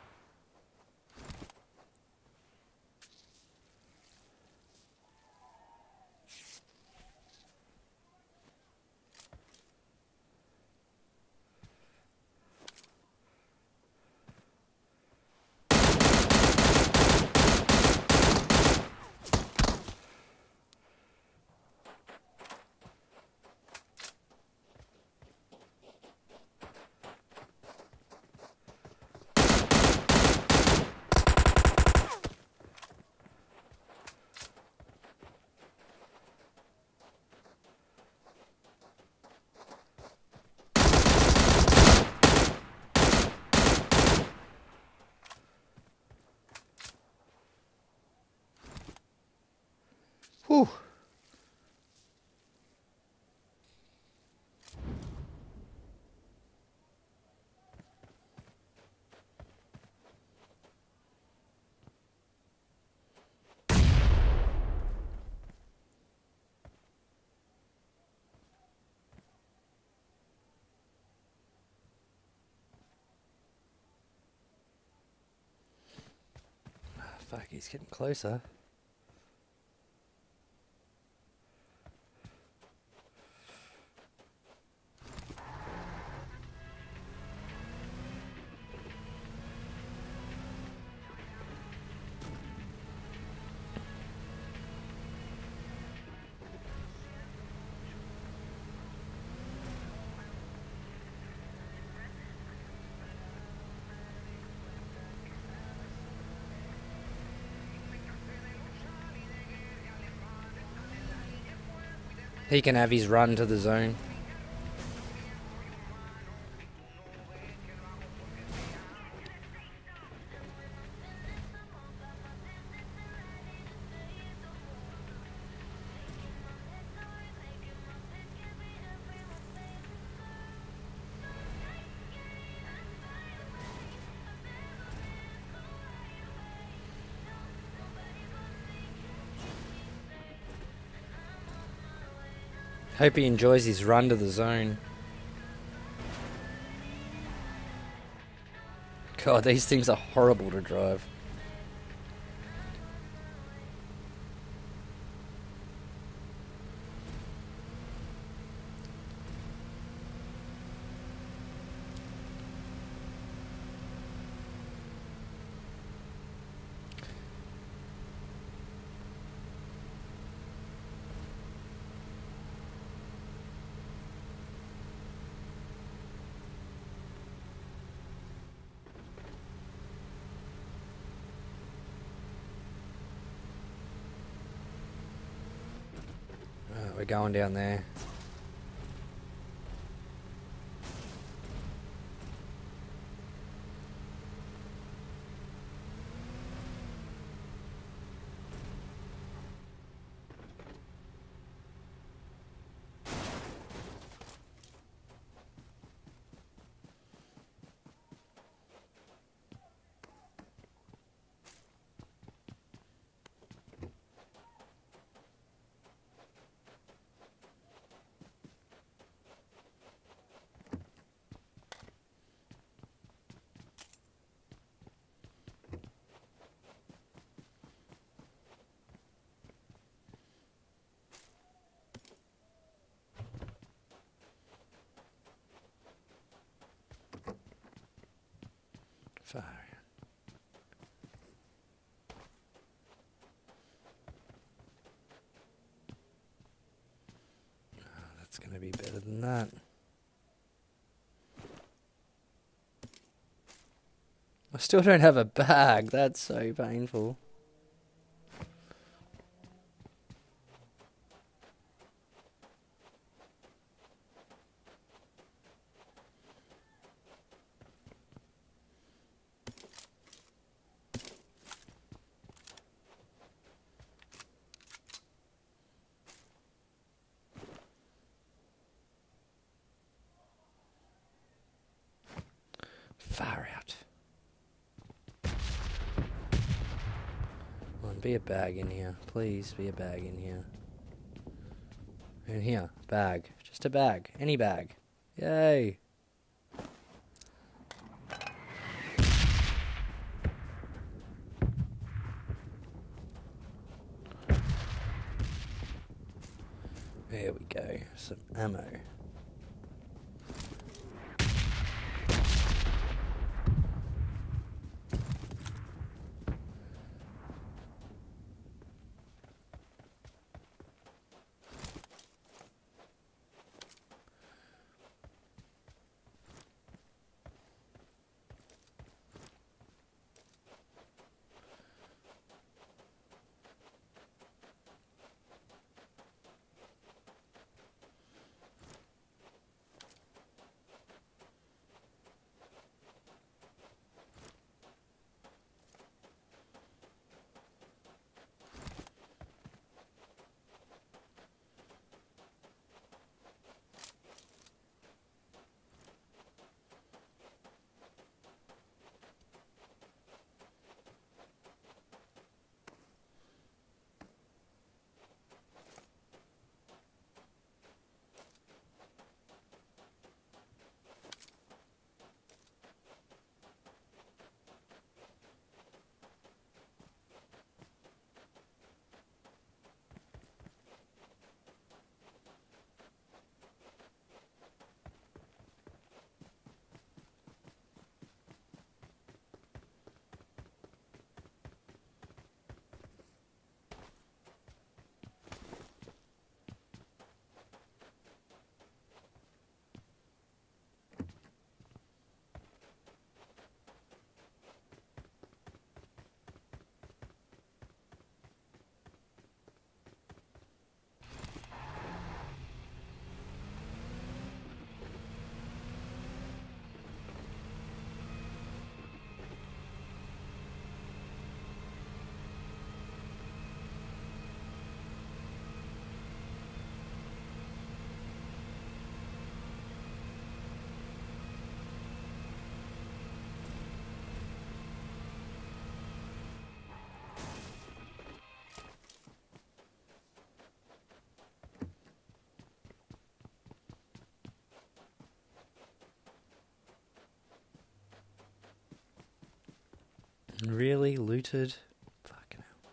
Whew. Fuck, he's getting closer. He can have his run to the zone. Hope he enjoys his run to the zone. God, these things are horrible to drive. We're going down there. Fire. Oh, that's going to be better than that. I still don't have a bag. That's so painful. Far out. Come on, be a bag in here. Please be a bag in here. In here. Bag. Just a bag. Any bag. Yay. There we go. Some ammo. Really looted? Fucking hell.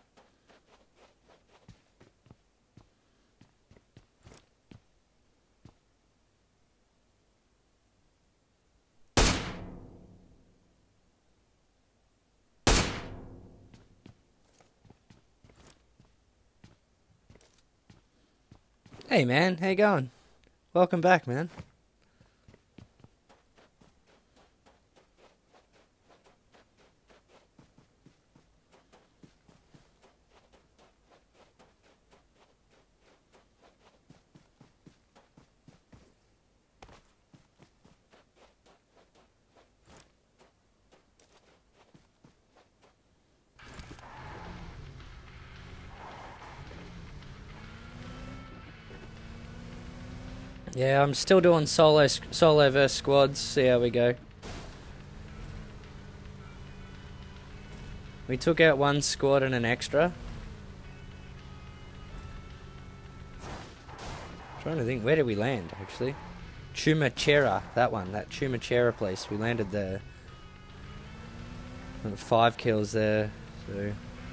Hey man, how you going? Welcome back, man. Yeah, I'm still doing solo solo versus squads. See how we go. We took out one squad and an extra. Trying to think, where did we land actually? Chumachera, that one, that Chumachera place. We landed there. Five kills there. So.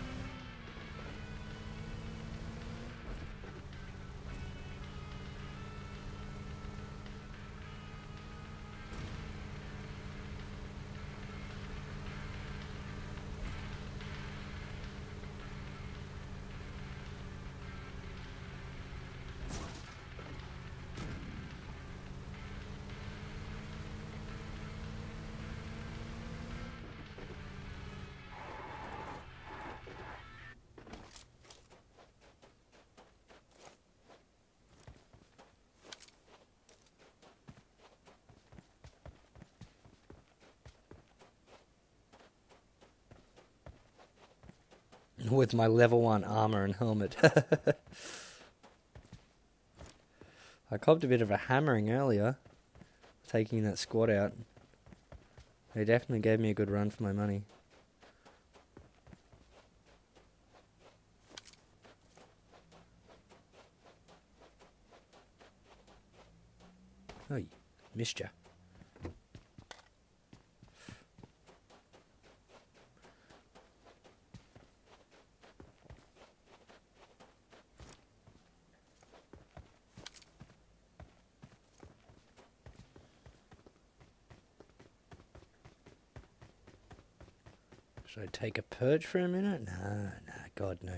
With my level one armor and helmet. I copped a bit of a hammering earlier, taking that squad out. They definitely gave me a good run for my money. Oh, missed ya. Should I take a perch for a minute? Nah, nah, God, no.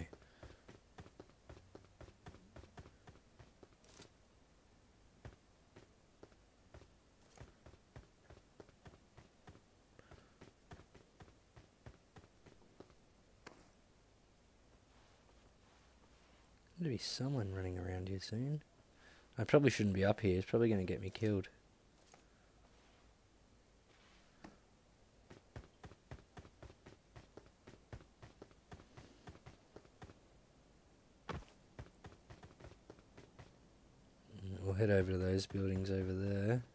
There'll be someone running around here soon. I probably shouldn't be up here. It's probably going to get me killed. We'll head over to those buildings over there.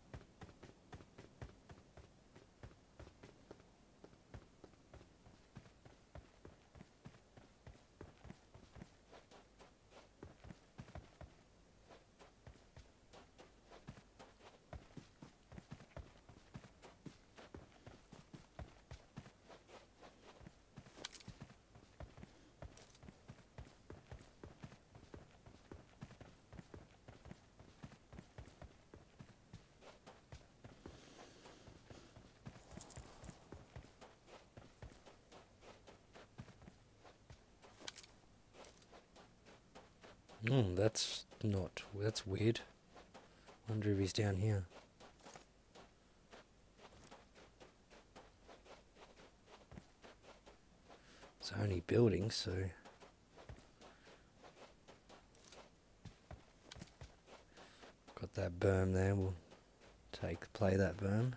Hmm, that's not... that's weird. Wonder if he's down here. It's only buildings, so... Got that berm there, we'll take, play that berm.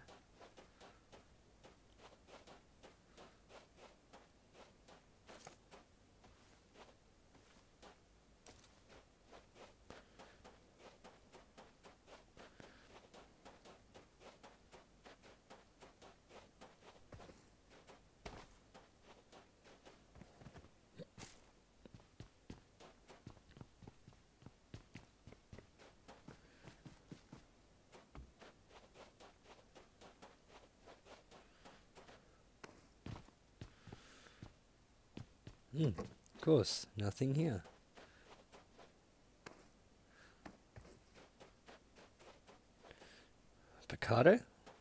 Hmm, of course, nothing here. Picardo?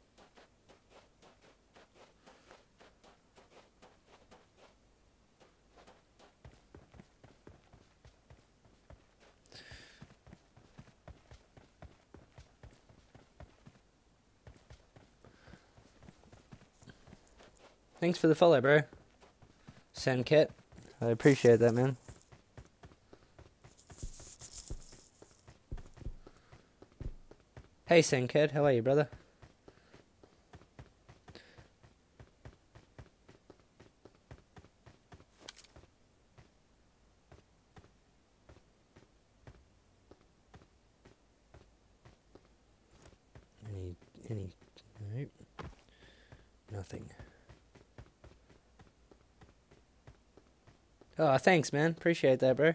Thanks for the follow, bro. Sandcat. I appreciate that, man. Hey, Sandcat. How are you, brother? Any... any... Nope. Nothing. Oh, thanks, man. Appreciate that, bro.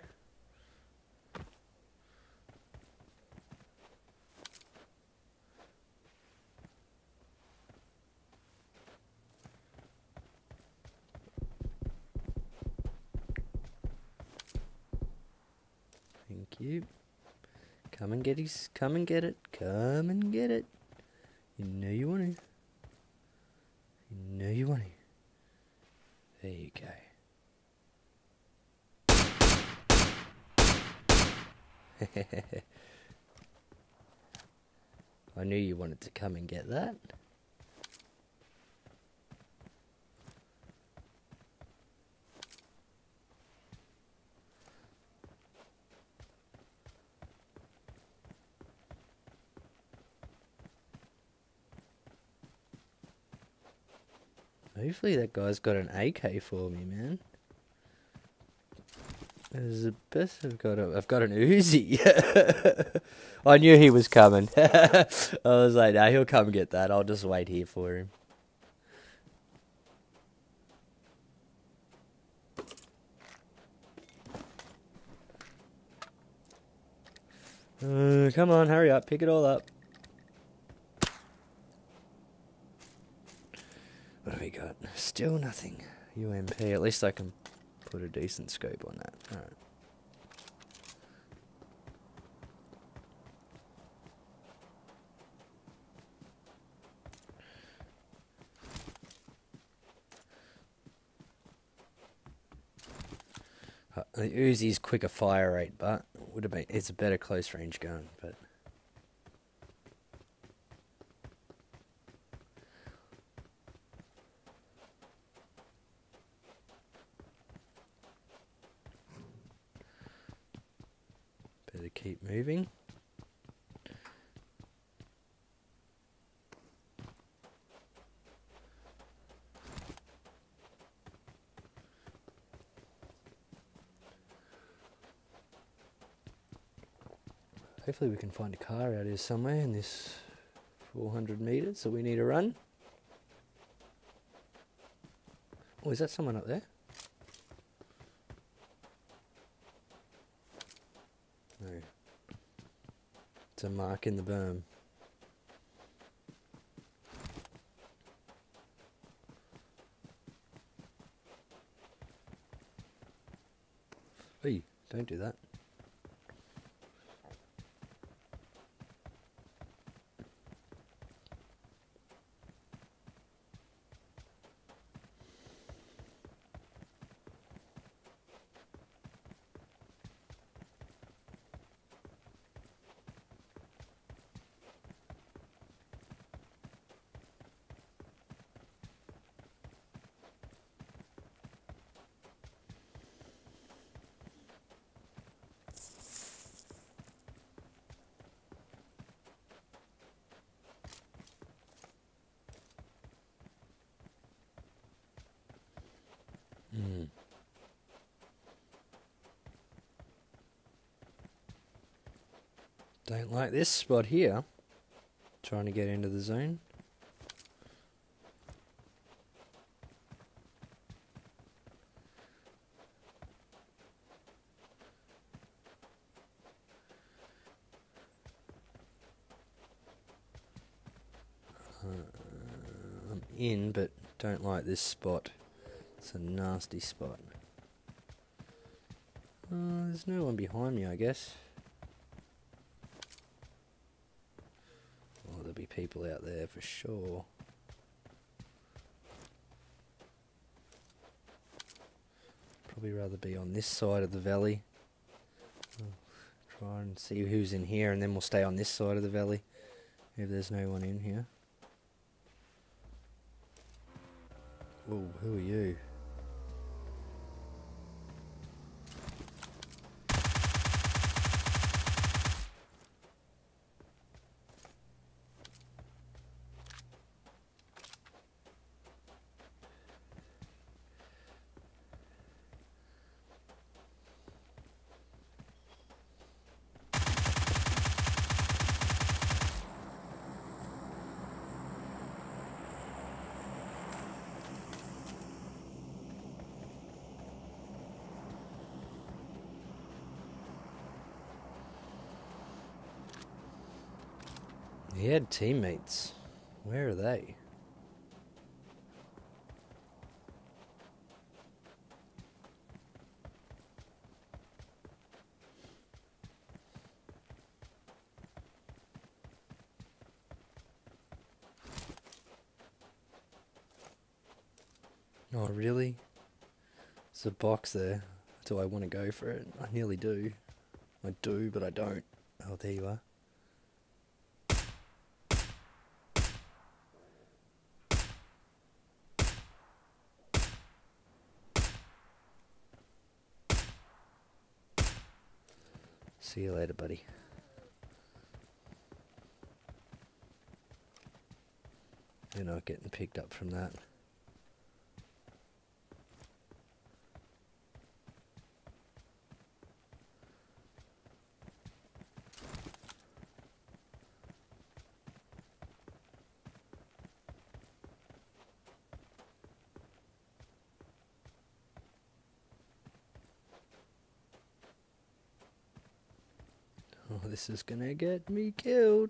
Thank you. Come and get his... Come and get it. Come and get it. You know you want to. You know you want to. There you go. I knew you wanted to come and get that. Hopefully that guy's got an A K for me, man. There's the best I've got. A, I've got an Uzi. I knew he was coming. I was like, nah, he'll come get that. I'll just wait here for him. Uh, come on, hurry up. Pick it all up. What have we got? Still nothing. U M P. At least I can put a decent scope on that. Alright. The Uzi's quicker fire rate, but would have been, it's a better close range gun, but better keep moving. Hopefully we can find a car out here somewhere in this four hundred metres, so we need to run. Oh, is that someone up there? No. It's a mark in the berm. Hey, don't do that. Mm. Don't like this spot here. Trying to get into the zone. Uh, I'm in, but don't like this spot. It's a nasty spot. Uh, there's no one behind me, I guess. Oh, there'll be people out there for sure. Probably rather be on this side of the valley. I'll try and see who's in here, and then we'll stay on this side of the valley if there's no one in here. Oh, who are you? He had teammates. Where are they? Oh, really? There's a box there. Do I want to go for it? I nearly do. I do, but I don't. Oh, there you are. See you later, buddy. You're not getting picked up from that. Oh, this is gonna get me killed.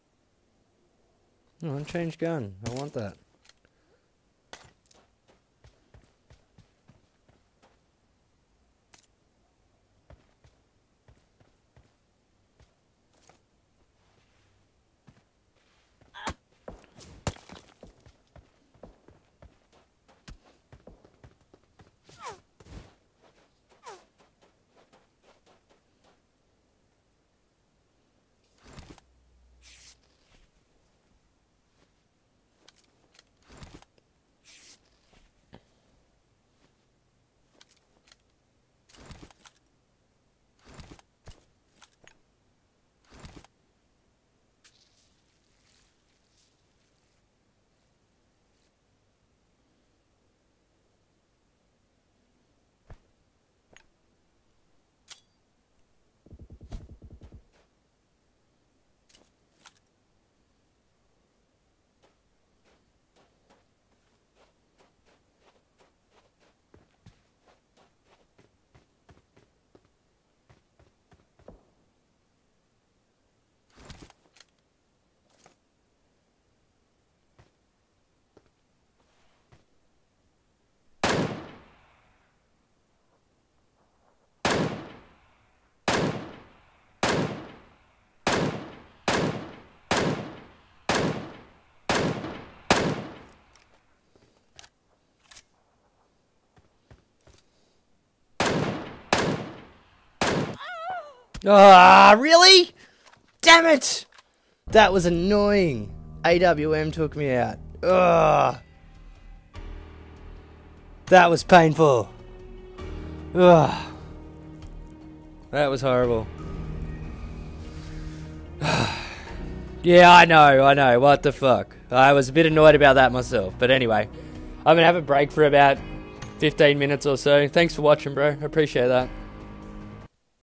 Oh, unchanged gun. I want that. Ah, really? Damn it! That was annoying. A W M took me out. Ugh. That was painful. Ugh. That was horrible. Yeah, I know, I know. What the fuck? I was a bit annoyed about that myself. But anyway, I'm going to have a break for about fifteen minutes or so. Thanks for watching, bro. I appreciate that.